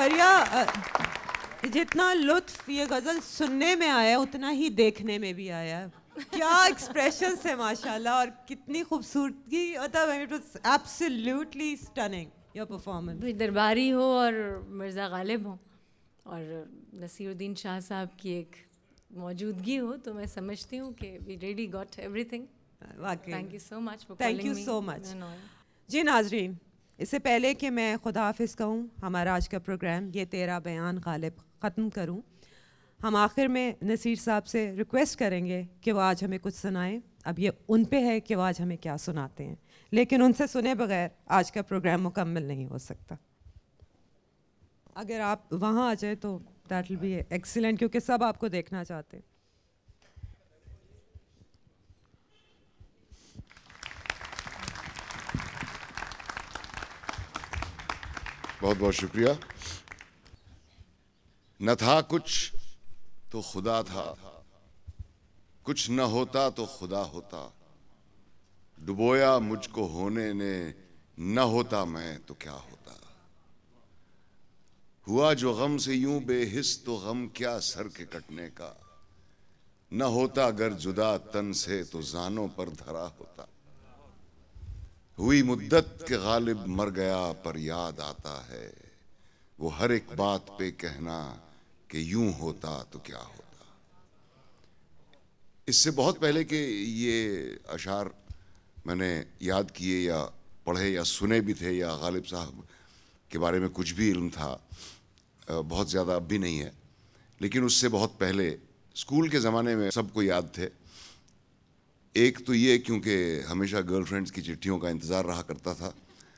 S1: फरिया, जितना लुत्फ ये गज़ल सुनने में आया उतना ही देखने में भी आया। क्या एक्सप्रेशंस है माशाल्लाह, और कितनी खूबसूरती, मतलब it was absolutely stunning your performance.
S14: दरबारी हो और मिर्ज़ा गालिब हो और नसीरुद्दीन शाह साहब की एक मौजूदगी हो, तो मैं समझती हूँ कि we really got everything. Thank you so much for calling me.
S1: Thank you so much. जी नाजरीन, इससे पहले कि मैं खुदा हाफिज़ कहूँ, हमारा आज का प्रोग्राम ये तेरा बयान गालिब ख़त्म करूँ, हम आखिर में नसीर साहब से रिक्वेस्ट करेंगे कि वो आज हमें कुछ सुनाएं। अब ये उन पे है कि वो आज हमें क्या सुनाते हैं, लेकिन उनसे सुने बगैर आज का प्रोग्राम मुकम्मल नहीं हो सकता। अगर आप वहाँ आ जाए तो दैट विल बी एक्सीलेंट, क्योंकि सब आपको देखना चाहते हैं।
S4: बहुत बहुत शुक्रिया। न था कुछ तो खुदा था, कुछ न होता तो खुदा होता, डुबोया मुझको होने ने, न होता मैं तो क्या होता। हुआ जो गम से यूं बेहिस तो गम क्या सर के कटने का, न होता अगर जुदा तन से तो जानों पर धरा होता। हुई मुद्दत के गालिब मर गया पर याद आता है, वो हर एक बात पे कहना कि यूं होता तो क्या होता। इससे बहुत पहले कि ये अशार मैंने याद किए या पढ़े या सुने भी थे, या गालिब साहब के बारे में कुछ भी इल्म था, बहुत ज़्यादा अब भी नहीं है, लेकिन उससे बहुत पहले स्कूल के ज़माने में सबको याद थे। एक तो ये क्योंकि हमेशा गर्लफ्रेंड्स की चिट्ठियों का इंतज़ार रहा करता था,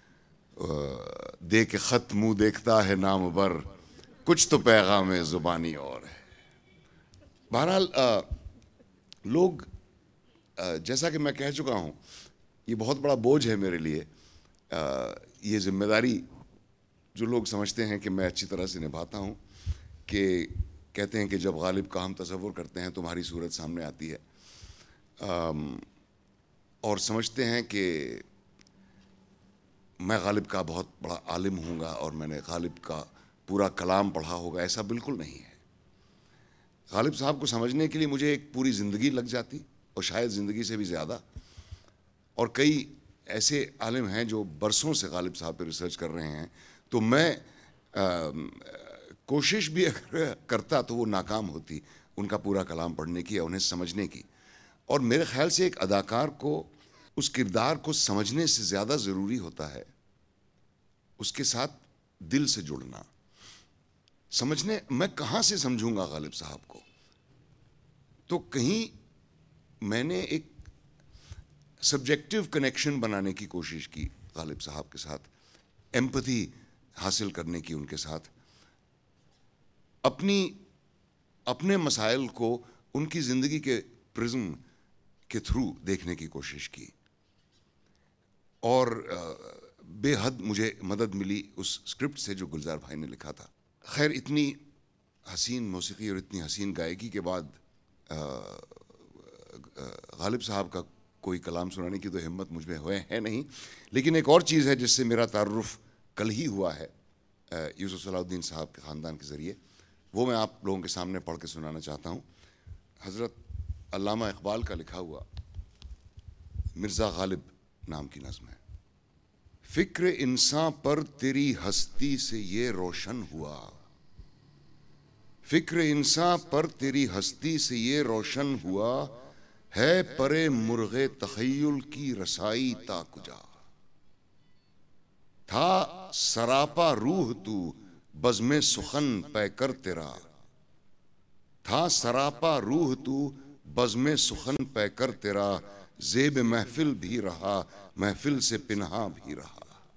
S4: दे के ख़त मुँह देखता है नाम बर, कुछ तो पैगाम ज़ुबानी और है। बहरहाल लोग, जैसा कि मैं कह चुका हूँ, ये बहुत बड़ा बोझ है मेरे लिए, ये जिम्मेदारी जो लोग समझते हैं कि मैं अच्छी तरह से निभाता हूँ, कि कहते हैं कि जब गालिब का हम तसव्वुर करते हैं तुम्हारी सूरत सामने आती है, और समझते हैं कि मैं गालिब का बहुत बड़ा आलिम हूँगा और मैंने गालिब का पूरा कलाम पढ़ा होगा। ऐसा बिल्कुल नहीं है। गालिब साहब को समझने के लिए मुझे एक पूरी ज़िंदगी लग जाती, और शायद ज़िंदगी से भी ज़्यादा। और कई ऐसे आलिम हैं जो बरसों से गालिब साहब पे रिसर्च कर रहे हैं, तो मैं कोशिश भी अगर करता तो वो नाकाम होती उनका पूरा कलाम पढ़ने की या उन्हें समझने की। और मेरे ख़्याल से एक अदाकार को उस किरदार को समझने से ज़्यादा ज़रूरी होता है उसके साथ दिल से जुड़ना। समझने, मैं कहाँ से समझूंगा गालिब साहब को? तो कहीं मैंने एक सब्जेक्टिव कनेक्शन बनाने की कोशिश की गालिब साहब के साथ, एम्पैथी हासिल करने की उनके साथ, अपने मसाइल को उनकी ज़िंदगी के प्रिज्म के थ्रू देखने की कोशिश की, और बेहद मुझे मदद मिली उस स्क्रिप्ट से जो गुलजार भाई ने लिखा था। खैर, इतनी हसीन मौसीकी और इतनी हसीन गायकी के बाद गालिब साहब का कोई कलाम सुनाने की तो हिम्मत मुझ में है नहीं, लेकिन एक और चीज़ है जिससे मेरा तारुफ कल ही हुआ है यूसुफ सलाहुद्दीन साहब के ख़ानदान के ज़रिए, वो मैं आप लोगों के सामने पढ़ के सुनाना चाहता हूँ। हज़रत अल्लामा इकबाल का लिखा हुआ मिर्ज़ा गालिब नाम की नज़्म है। फ़िक्र इंसान पर तेरी हस्ती से ये रोशन हुआ, फ़िक्र इंसान पर तेरी हस्ती से ये रोशन हुआ, है परे मुर्गे तख़य्युल की रसाई ताकुजा। था सरापा रूह तू बज़्मे सुखन पैकर तेरा, था सरापा रूह तू बज़्मे सुखन पैकर तेरा, ज़ेब महफिल भी रहा महफिल से पिन्हा भी रहा।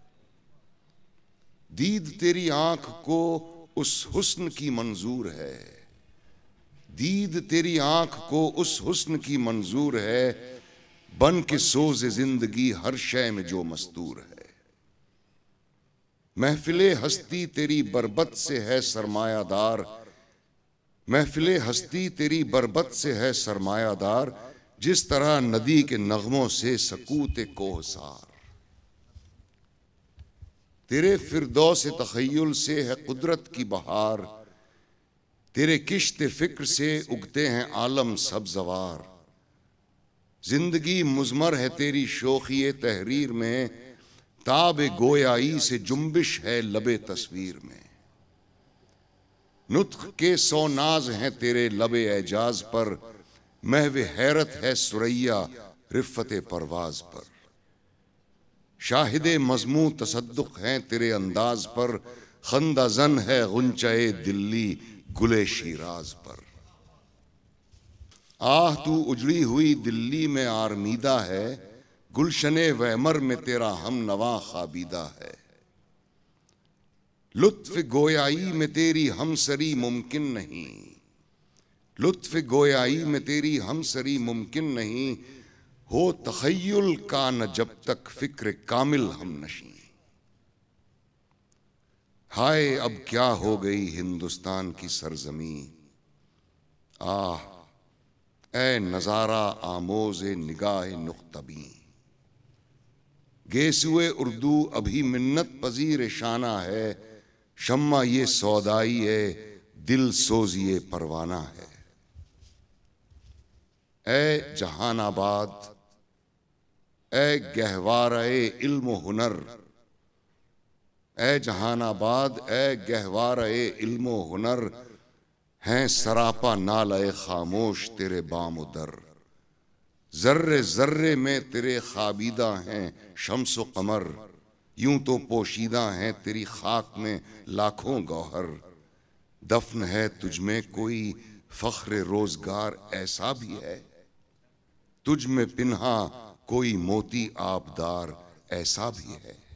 S4: दीद तेरी आंख को उस हुस्न की मंजूर है, दीद तेरी आंख को उस हुस्न की मंजूर है, बन के सोज़ जिंदगी हर शय में जो मस्तूर है। महफिले हस्ती तेरी बरबत से है सरमायादार, महफिले हस्ती तेरी बरबत से है सरमायादार, जिस तरह नदी के नगमों से सकूते कोहसार। तेरे फिरदौस तखय्युल से है कुदरत की बहार, तेरे किश्त फिक्र से उगते हैं आलम सब्ज़वार। जिंदगी मुज़मर है तेरी शोखी तहरीर में, ताब गोयाई से जुम्बिश है लबे तस्वीर में। नुत्ख के सौ नाज हैं तेरे लबे एजाज पर, महवे हैरत है सुरैया रिफ़्फ़त परवाज पर। शाहिदे मज़मू तसद्दुक़ हैं तेरे अंदाज पर, खंदा जन है गुंचाए दिल्ली गुले शिराज पर। आह तू उजड़ी हुई दिल्ली में आरमीदा है, गुलशने वैमर में तेरा हम नवा खाबीदा है। लुत्फ गोयाई में तेरी हमसरी मुमकिन नहीं, लुत्फ गोयाई में तेरी हमसरी मुमकिन नहीं, हो तखय्युल का न जब तक फिक्र कामिल हम नशी। हाय अब क्या हो गई हिंदुस्तान की सरजमी, आह ए नज़ारा आमोज निगाह नुख्तबी। गेसुए उर्दू अभी मिन्नत पजीर शाना है, शम्मा ये सौदाई है दिल सोजिए परवाना है। ए जहानाबाद ए गहवारे इल्म हुनर, ए जहानाबाद ए गहवारे इल्म हुनर, हैं सरापा नाले खामोश तेरे बामुदर। जर्रे जर्रे में तेरे खाबीदा हैं शम्सो कमर, यूं तो पोशीदा हैं तेरी खाक में लाखों गौहर। दफन है तुझ में कोई फख्र रोजगार ऐसा भी है, तुझ में पिन्हा कोई मोती आबदार ऐसा भी है।